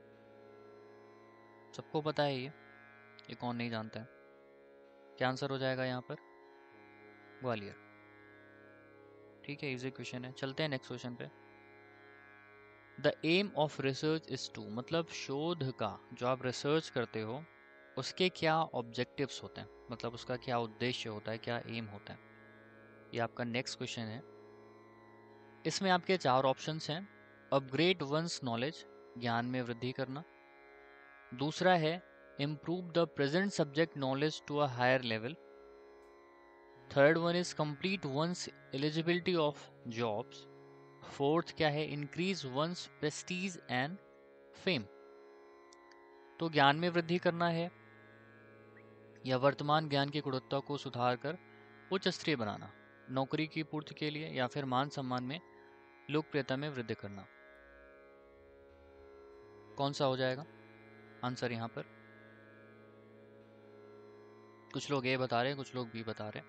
सबको पता है ये कौन नहीं जानता है? क्या आंसर हो जाएगा यहाँ पर? ग्वालियर। ठीक है, इजी क्वेश्चन है। चलते हैं नेक्स्ट क्वेश्चन पे। The aim of research is to, मतलब शोध का जो आप रिसर्च करते हो उसके क्या ऑब्जेक्टिव्स होते हैं, मतलब उसका क्या उद्देश्य होता है, क्या एम होता है? ये आपका नेक्स्ट क्वेश्चन है। इसमें आपके 4 ऑप्शंस हैं। अपग्रेड वंस नॉलेज, ज्ञान में वृद्धि करना। दूसरा है improve the present subject knowledge to a higher level. Third one is complete one's eligibility of jobs. Fourth क्या है, increase one's prestige and fame. तो ज्ञान में वृद्धि करना है, या वर्तमान ज्ञान की गुणवत्ता को सुधार कर उच्च स्तरीय बनाना, नौकरी की पूर्ति के लिए, या फिर मान सम्मान में लोकप्रियता में वृद्धि करना। कौन सा हो जाएगा आंसर यहाँ पर? कुछ लोग ए बता रहे हैं, कुछ लोग बी बता रहे हैं।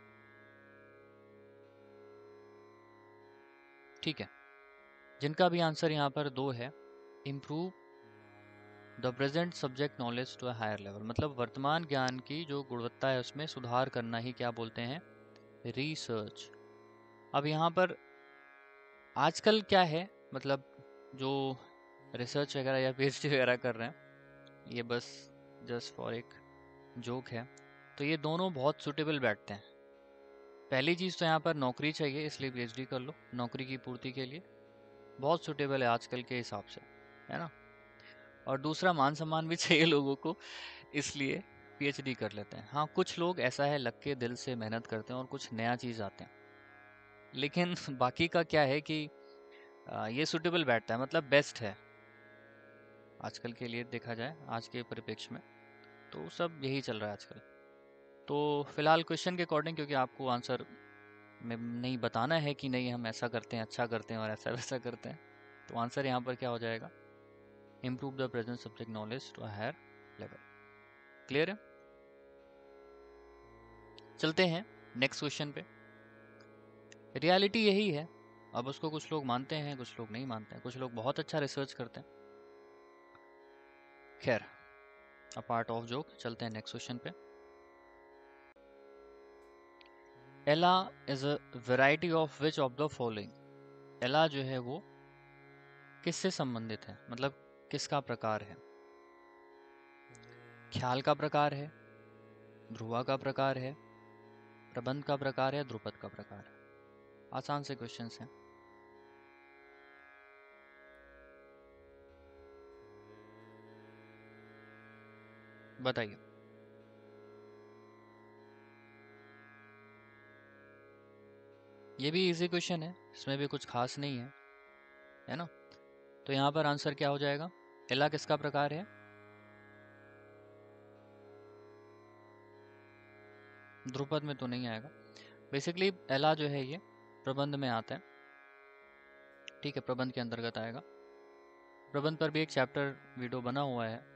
ठीक है, जिनका भी आंसर यहाँ पर 2 है, improve the present subject knowledge to a higher level, मतलब वर्तमान ज्ञान की जो गुणवत्ता है उसमें सुधार करना ही क्या बोलते हैं? रिसर्च। अब यहाँ पर आजकल क्या है, मतलब जो रिसर्च वगैरह या पीएचडी वगैरह कर रहे हैं, ये बस जस्ट फॉर एक जोक है, तो ये दोनों बहुत सूटेबल बैठते हैं। पहली चीज़ तो यहाँ पर नौकरी चाहिए, इसलिए पीएचडी कर लो नौकरी की पूर्ति के लिए, बहुत सूटेबल है आजकल के हिसाब से, है ना। और दूसरा मान सम्मान भी चाहिए लोगों को, इसलिए पीएचडी कर लेते हैं। हाँ, कुछ लोग ऐसा है लग के दिल से मेहनत करते हैं और कुछ नया चीज़ आते हैं, लेकिन बाकी का क्या है कि ये सूटेबल बैठता है, मतलब बेस्ट है आजकल के लिए देखा जाए, आज के परिप्रेक्ष्य में तो सब यही चल रहा है आजकल। तो फिलहाल क्वेश्चन के अकॉर्डिंग, क्योंकि आपको आंसर में नहीं बताना है कि नहीं हम ऐसा करते हैं, अच्छा करते हैं और ऐसा वैसा करते हैं, तो आंसर यहाँ पर क्या हो जाएगा? Improve the present subject knowledge to a higher level. Clear है? चलते हैं नेक्स्ट क्वेश्चन पे। रियलिटी यही है, अब उसको कुछ लोग मानते हैं, कुछ लोग नहीं मानते हैं, कुछ लोग बहुत अच्छा रिसर्च करते हैं। खैर, अ पार्ट ऑफ जोक। चलते हैं नेक्स्ट क्वेश्चन पे। Ela is a variety of which of the following? Ela जो है वो किससे संबंधित है, मतलब किसका प्रकार है? ख्याल का प्रकार है, ध्रुवा का प्रकार है, प्रबंध का प्रकार है, ध्रुपद का प्रकार है? आसान से क्वेश्चंस हैं, बताइए। ये भी इजी क्वेश्चन है, इसमें भी कुछ खास नहीं है ना। तो यहाँ पर आंसर क्या हो जाएगा? एला किसका प्रकार है? ध्रुपद में तो नहीं आएगा। बेसिकली एला जो है ये प्रबंध में आता है, ठीक है, प्रबंध के अंतर्गत आएगा। प्रबंध पर भी एक चैप्टर वीडियो बना हुआ है,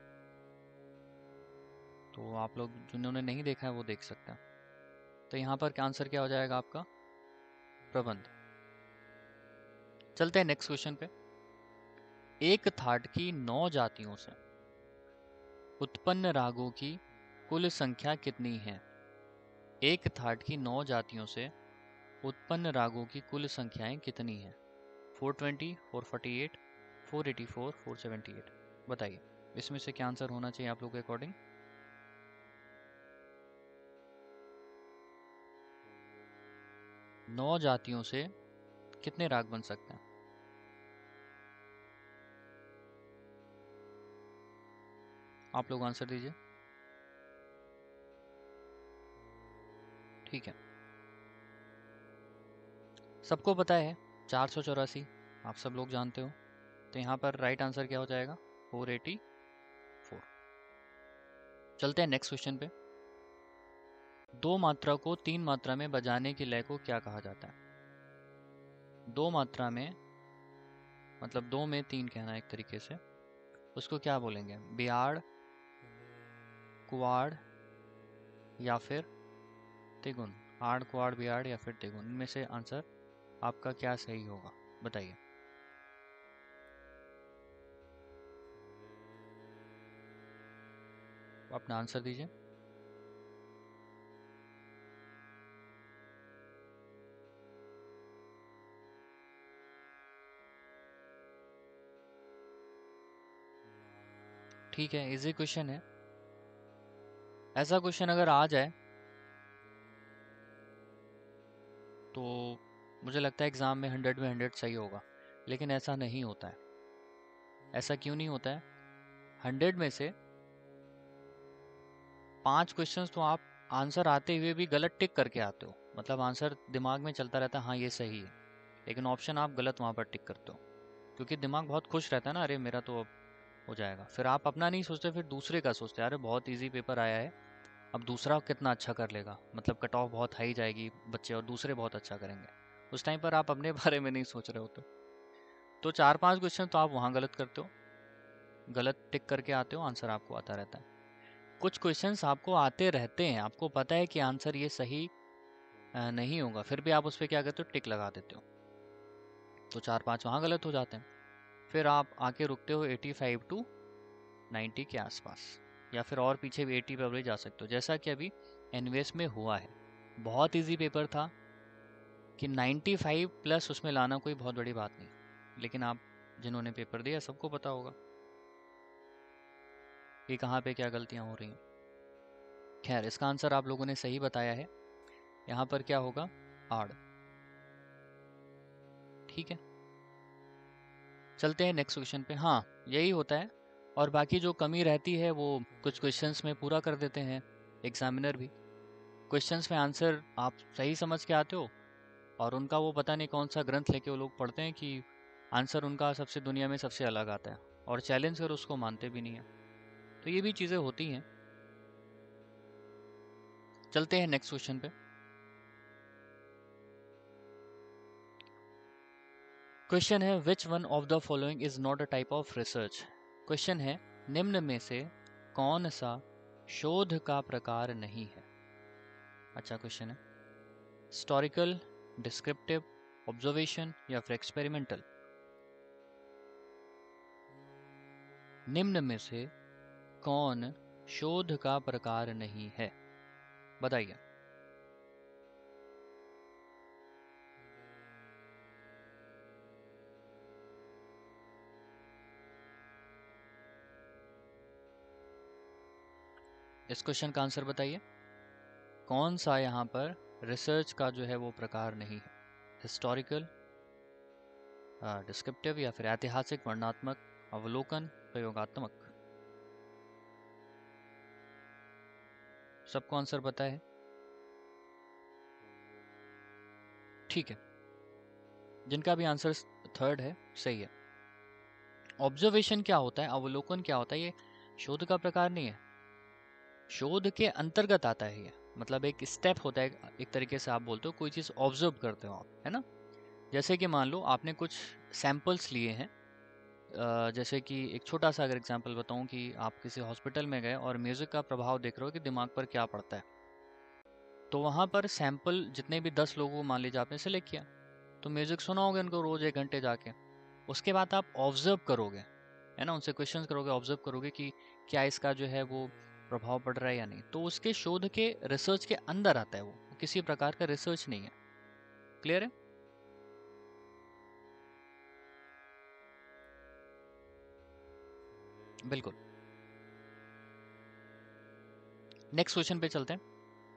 तो आप लोग जिन्होंने नहीं देखा है वो देख सकते हैं। तो यहाँ पर क्या आंसर क्या हो जाएगा आपका? प्रबंध। चलते हैं नेक्स्ट क्वेश्चन पे। एक थाट की 9 जातियों से उत्पन्न रागों की कुल संख्या कितनी है? एक थाट की 9 जातियों से उत्पन्न रागों की कुल संख्याएं कितनी हैं? 420, 448, 484, 478, बताइए। इसमें से क्या आंसर होना चाहिए आप लोगों के अकॉर्डिंग? नौ जातियों से कितने राग बन सकते हैं? आप लोग आंसर दीजिए। ठीक है, सबको पता है 484, आप सब लोग जानते हो। तो यहाँ पर राइट आंसर क्या हो जाएगा? 484। चलते हैं नेक्स्ट क्वेश्चन पे। दो मात्रा को तीन मात्रा में बजाने की लय को क्या कहा जाता है? दो मात्रा में मतलब दो में तीन कहना है एक तरीके से, उसको क्या बोलेंगे? बियाड़, कुआड़ या फिर तिगुन? आड़, कुआड़, बियाड़ या फिर तिगुन, इनमें से आंसर आपका क्या सही होगा, बताइए। अपना आंसर दीजिए। ठीक है, इजी क्वेश्चन है। ऐसा क्वेश्चन अगर आ जाए तो मुझे लगता है एग्ज़ाम में 100 में 100 सही होगा, लेकिन ऐसा नहीं होता है। ऐसा क्यों नहीं होता है? 100 में से 5 क्वेश्चंस तो आप आंसर आते हुए भी गलत टिक करके आते हो, मतलब आंसर दिमाग में चलता रहता है, हाँ ये सही है, लेकिन ऑप्शन आप गलत वहाँ पर टिक करते हो, क्योंकि दिमाग बहुत खुश रहता है ना, अरे मेरा तो अब हो जाएगा। फिर आप अपना नहीं सोचते, फिर दूसरे का सोचते हैं, अरे बहुत इजी पेपर आया है, अब दूसरा कितना अच्छा कर लेगा, मतलब कट ऑफ बहुत हाई जाएगी बच्चे और दूसरे बहुत अच्छा करेंगे। उस टाइम पर आप अपने बारे में नहीं सोच रहे होते। तो 4-5 क्वेश्चन तो आप वहाँ गलत करते हो, गलत टिक करके आते हो, आंसर आपको आता रहता है। कुछ क्वेश्चंस आपको आते रहते हैं, आपको पता है कि आंसर ये सही नहीं होगा, फिर भी आप उस पर क्या करते हो? टिक लगा देते हो, तो 4-5 वहाँ गलत हो जाते हैं। फिर आप आके रुकते हो 85 टू 90 के आसपास, या फिर और पीछे भी 80 पे भी जा सकते हो, जैसा कि अभी एनवीएस में हुआ है। बहुत इजी पेपर था कि 95 प्लस उसमें लाना कोई बहुत बड़ी बात नहीं, लेकिन आप जिन्होंने पेपर दिया सबको पता होगा कि कहाँ पे क्या गलतियाँ हो रही हैं। खैर, इसका आंसर आप लोगों ने सही बताया है। यहाँ पर क्या होगा? आड़। ठीक है, चलते हैं नेक्स्ट क्वेश्चन पे। हाँ, यही होता है, और बाकी जो कमी रहती है वो कुछ क्वेश्चंस में पूरा कर देते हैं एग्जामिनर भी। क्वेश्चंस में आंसर आप सही समझ के आते हो, और उनका वो पता नहीं कौन सा ग्रंथ लेके वो लोग पढ़ते हैं कि आंसर उनका सबसे दुनिया में सबसे अलग आता है, और चैलेंज कर उसको मानते भी नहीं है। तो ये भी चीज़ें होती हैं। चलते हैं नेक्स्ट क्वेश्चन पे। क्वेश्चन है, which one of the following is not a type of research? Question है, निम्न में से कौन सा शोध का प्रकार नहीं है? अच्छा क्वेश्चन है। हिस्टोरिकल, डिस्क्रिप्टिव, ऑब्जर्वेशन या फिर एक्सपेरिमेंटल? निम्न में से कौन शोध का प्रकार नहीं है, बताइए। इस क्वेश्चन का आंसर बताइए। कौन सा यहाँ पर रिसर्च का जो है वो प्रकार नहीं है? हिस्टोरिकल, डिस्क्रिप्टिव या फिर ऐतिहासिक, वर्णनात्मक, अवलोकन, प्रयोगात्मक? सबको आंसर पता है? ठीक है, जिनका भी आंसर थर्ड है सही है। ऑब्जर्वेशन क्या होता है, अवलोकन क्या होता है, ये शोध का प्रकार नहीं है, शोध के अंतर्गत आता है ये, मतलब एक स्टेप होता है, एक तरीके से आप बोलते हो कोई चीज़ ऑब्जर्व करते हो आप, है ना। जैसे कि मान लो आपने कुछ सैंपल्स लिए हैं, जैसे कि एक छोटा सा अगर एग्जांपल बताऊं कि आप किसी हॉस्पिटल में गए और म्यूज़िक का प्रभाव देख रहे हो कि दिमाग पर क्या पड़ता है, तो वहाँ पर सैंपल जितने भी 10 लोगों को मान लीजिए आपने सेलेक्ट किया, तो म्यूज़िक सुना होगा उनको रोज़ 1 घंटे जाके। उसके बाद आप ऑब्जर्व करोगे, है ना, उनसे क्वेश्चंस करोगे, ऑब्जर्व करोगे कि क्या इसका जो है वो प्रभाव पड़ रहा है या नहीं, तो उसके शोध के रिसर्च के अंदर आता है, वो किसी प्रकार का रिसर्च नहीं है। क्लियर है? बिल्कुल। नेक्स्ट क्वेश्चन पे चलते हैं।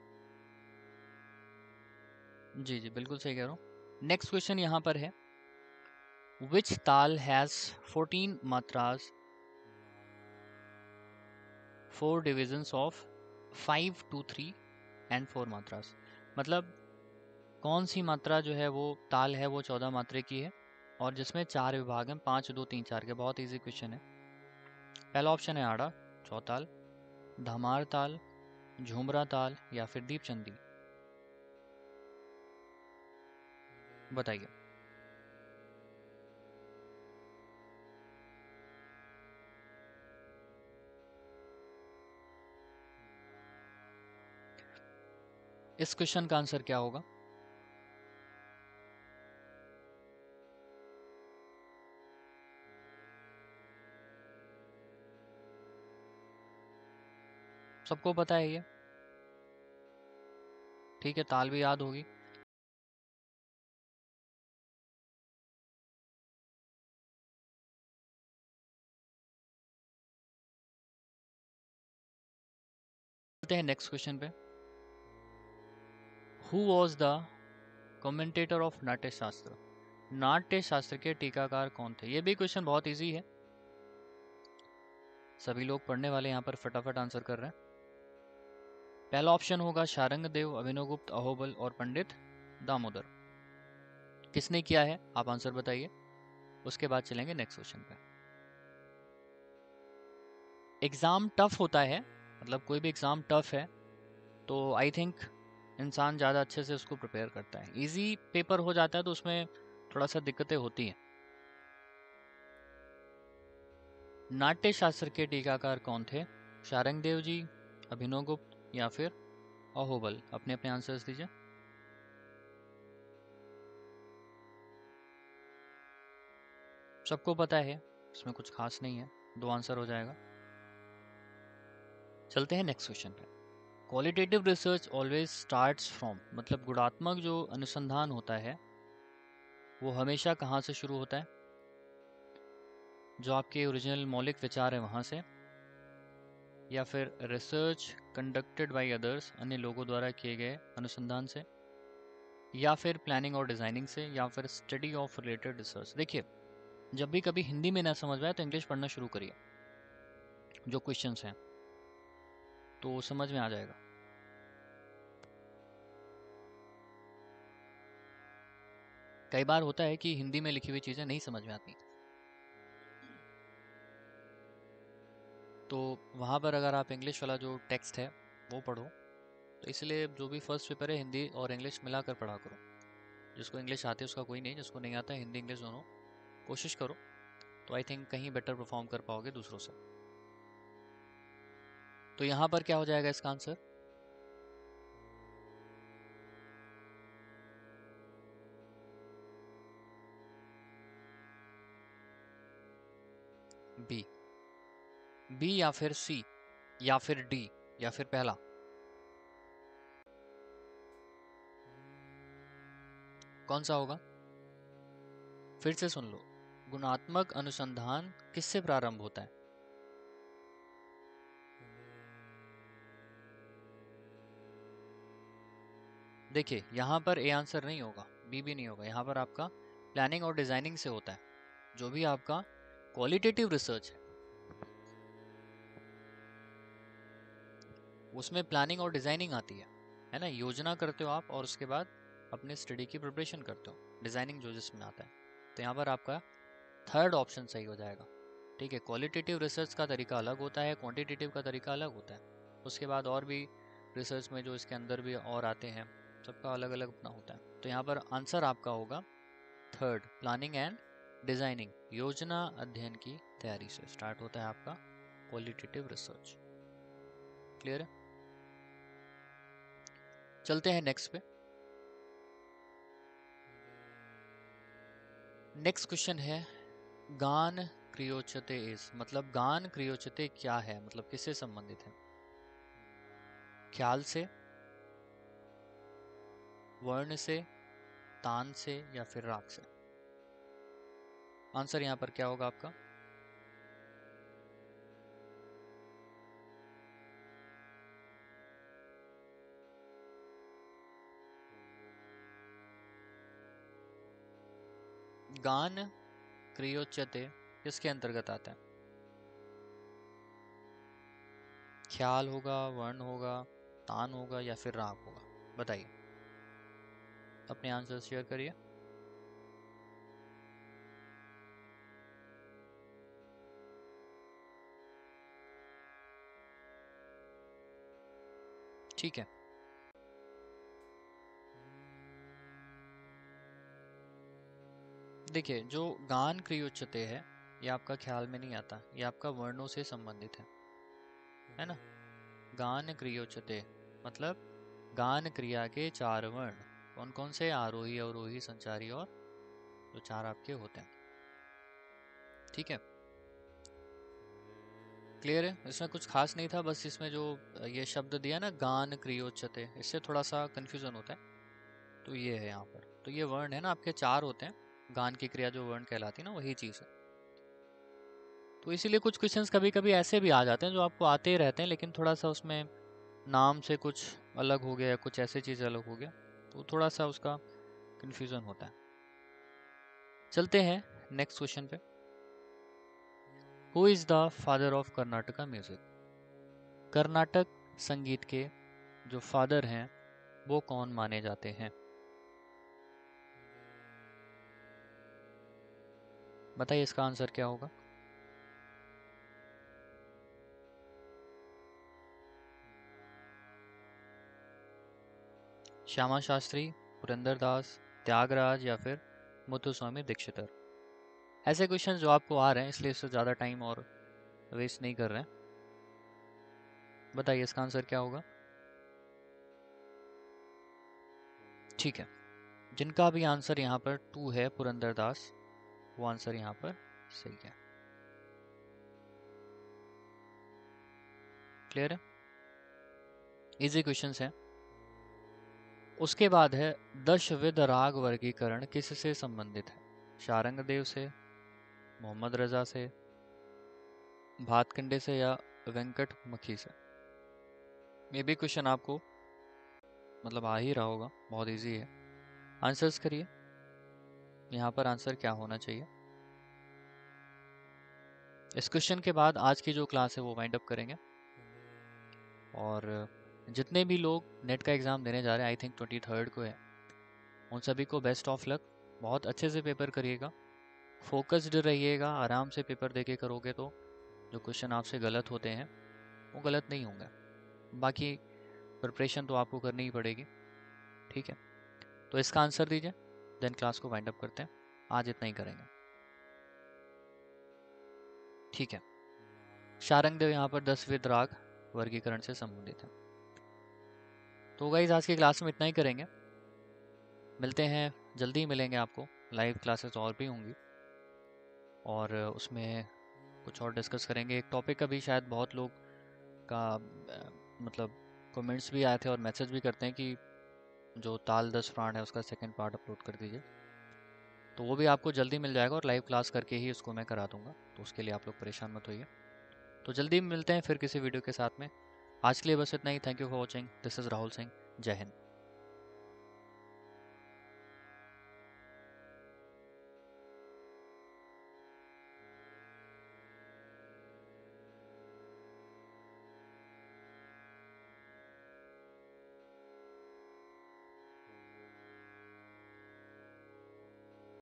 जी जी बिल्कुल सही कह रहा हूँ। नेक्स्ट क्वेश्चन यहाँ पर है, which taal has 14 matras, 4 divisions of 5 2 3 and 4 matras. मतलब कौन सी मात्रा जो है वो ताल है वो 14 मात्रे की है और जिसमें 4 विभाग हैं, 5 2 3 4 के। बहुत इजी क्वेश्चन है। पहला ऑप्शन है आड़ा चौताल, धमार ताल, झुमरा ताल या फिर दीपचंदी। बताइए। इस क्वेश्चन का आंसर क्या होगा? सबको पता है ये? ठीक है, ताल भी याद होगी। चलते हैं नेक्स्ट क्वेश्चन पे। Who was the commentator of Natya Shastra? नाट्य शास्त्र के टीकाकार कौन थे? ये भी क्वेश्चन बहुत इजी है, सभी लोग पढ़ने वाले यहाँ पर फटाफट आंसर कर रहे हैं। पहला ऑप्शन होगा शारंगदेव, अभिनवगुप्त, अहोबल और पंडित दामोदर। किसने किया है आप आंसर बताइए, उसके बाद चलेंगे नेक्स्ट क्वेश्चन पे। एग्ज़ाम टफ होता है, मतलब कोई भी एग्ज़ाम टफ है तो आई थिंक इंसान ज़्यादा अच्छे से उसको प्रिपेयर करता है। इजी पेपर हो जाता है तो उसमें थोड़ा सा दिक्कतें होती हैं। नाट्य शास्त्र के टीकाकार कौन थे? शारंगदेव जी, अभिनवगुप्त या फिर अहोबल? अपने अपने आंसर्स दीजिए। सबको पता है, इसमें कुछ खास नहीं है, दो आंसर हो जाएगा। चलते हैं नेक्स्ट क्वेश्चन पे। Qualitative research always starts from, मतलब गुणात्मक जो अनुसंधान होता है वो हमेशा कहाँ से शुरू होता है? जो आपके ओरिजिनल मौलिक विचार है वहाँ से, या फिर रिसर्च कंडक्टेड बाय अदर्स, अन्य लोगों द्वारा किए गए अनुसंधान से, या फिर प्लानिंग और डिजाइनिंग से, या फिर स्टडी ऑफ रिलेटेड रिसर्च। देखिए, जब भी कभी हिंदी में ना समझ में आए तो इंग्लिश पढ़ना शुरू करिए, जो क्वेश्चंस हैं तो समझ में आ जाएगा। कई बार होता है कि हिंदी में लिखी हुई चीज़ें नहीं समझ में आती, तो वहाँ पर अगर आप इंग्लिश वाला जो टेक्स्ट है वो पढ़ो। तो इसलिए जो भी फर्स्ट पेपर है हिंदी और इंग्लिश मिलाकर पढ़ा करो। जिसको इंग्लिश आती है उसका कोई नहीं, जिसको नहीं आता है हिंदी इंग्लिश दोनों कोशिश करो, तो आई थिंक कहीं बेटर परफॉर्म कर पाओगे दूसरों से। तो यहाँ पर क्या हो जाएगा इसका आंसर? बी। बी या फिर सी या फिर डी या फिर पहला? कौन सा होगा? फिर से सुन लो, गुणात्मक अनुसंधान किससे प्रारंभ होता है? देखिए, यहाँ पर ए आंसर नहीं होगा, बी भी नहीं होगा। यहाँ पर आपका प्लानिंग और डिजाइनिंग से होता है। जो भी आपका क्वालिटेटिव रिसर्च है उसमें प्लानिंग और डिजाइनिंग आती है ना? योजना करते हो आप और उसके बाद अपने स्टडी की प्रिपरेशन करते हो, डिजाइनिंग जो जिसमें आता है। तो यहाँ पर आपका थर्ड ऑप्शन सही हो जाएगा। ठीक है, क्वालिटेटिव रिसर्च का तरीका अलग होता है, क्वांटिटेटिव का तरीका अलग होता है। उसके बाद और भी रिसर्च में जो इसके अंदर भी और आते हैं, सबका अलग अलग अपना होता है। तो यहाँ पर आंसर आपका होगा थर्ड, प्लानिंग एंड डिजाइनिंग, योजना अध्ययन की तैयारी से स्टार्ट होता है आपका क्वालिटेटिव रिसर्च। क्लियर है? चलते हैं नेक्स्ट पे। नेक्स्ट क्वेश्चन है, गान क्रियोचते इज, मतलब गान क्रियोचते क्या है, मतलब किससे संबंधित है? ख्याल से, वर्ण से, तान से या फिर राग से? आंसर यहाँ पर क्या होगा आपका? गान क्रियोच्यते किसके अंतर्गत आता है? ख्याल होगा, वर्ण होगा, तान होगा या फिर राग होगा? बताइए, अपने आंसर शेयर करिए। ठीक है, देखिए जो गान क्रियोच्यते है ये आपका ख्याल में नहीं आता, ये आपका वर्णों से संबंधित है ना। गान क्रियोच्यते मतलब गान क्रिया के चार वर्ण कौन कौन से? आरोही, अवरोही, संचारी और जो चार आपके होते हैं। ठीक है, क्लियर है? इसमें कुछ खास नहीं था, बस इसमें जो ये शब्द दिया ना गान क्रियोच्यते, इससे थोड़ा सा कंफ्यूजन होता है। तो ये है यहाँ पर, तो ये वर्ण है ना आपके चार होते हैं, गान की क्रिया जो वर्ण कहलाती है ना वही चीज़ है। तो इसीलिए कुछ क्वेश्चंस कभी कभी ऐसे भी आ जाते हैं जो आपको आते ही रहते हैं, लेकिन थोड़ा सा उसमें नाम से कुछ अलग हो गया, कुछ ऐसे चीज़ अलग हो गया, तो थोड़ा सा उसका कंफ्यूजन होता है। चलते हैं नेक्स्ट क्वेश्चन पे। Who is the father of Karnataka music? Karnatak संगीत के जो फादर हैं वो कौन माने जाते हैं? बताइए इसका आंसर क्या होगा? श्यामा शास्त्री, पुरंदरदास, त्यागराज या फिर मुथुस्वामी दीक्षितर? ऐसे क्वेश्चन जो आपको आ रहे हैं, इसलिए इससे ज़्यादा टाइम और वेस्ट नहीं कर रहे हैं। बताइए इसका आंसर क्या होगा? ठीक है, जिनका भी आंसर यहाँ पर 2 है, पुरंदरदास, वो आंसर यहाँ पर सही है। क्लियर है? इजी क्वेश्चंस हैं। उसके बाद है दशविध राग वर्गीकरण किससे संबंधित है? शारंगदेव से, मोहम्मद रजा से, भातखंडे से या वेंकटमुखी से? ये भी क्वेश्चन आपको मतलब आ ही रहा होगा, बहुत इजी है। आंसर्स करिए, यहाँ पर आंसर क्या होना चाहिए? इस क्वेश्चन के बाद आज की जो क्लास है वो वाइंड अप करेंगे, और जितने भी लोग नेट का एग्ज़ाम देने जा रहे हैं, आई थिंक 23 को है, उन सभी को बेस्ट ऑफ लक। बहुत अच्छे से पेपर करिएगा, फोकस्ड रहिएगा, आराम से पेपर देके करोगे तो जो क्वेश्चन आपसे गलत होते हैं वो गलत नहीं होंगे। बाकी प्रिपरेशन तो आपको करनी ही पड़ेगी। ठीक है, तो इसका आंसर दीजिए, देन क्लास को वाइंड अप करते हैं। आज इतना ही करेंगे। ठीक है, शारंगदेव यहाँ पर 10वें राग वर्गीकरण से संबंधित है। तो गाइस आज की क्लास में इतना ही करेंगे, मिलते हैं, जल्दी ही मिलेंगे आपको। लाइव क्लासेस और भी होंगी और उसमें कुछ और डिस्कस करेंगे। एक टॉपिक का भी शायद बहुत लोग का मतलब कमेंट्स भी आए थे और मैसेज भी करते हैं कि जो ताल 10 प्राण है उसका सेकंड पार्ट अपलोड कर दीजिए, तो वो भी आपको जल्दी मिल जाएगा और लाइव क्लास करके ही उसको मैं करा दूंगा, तो उसके लिए आप लोग परेशान मत होइए। तो जल्दी मिलते हैं फिर किसी वीडियो के साथ में। आज के लिए बस इतना ही। Thank you for watching. This is Rahul Singh. जय हिंद।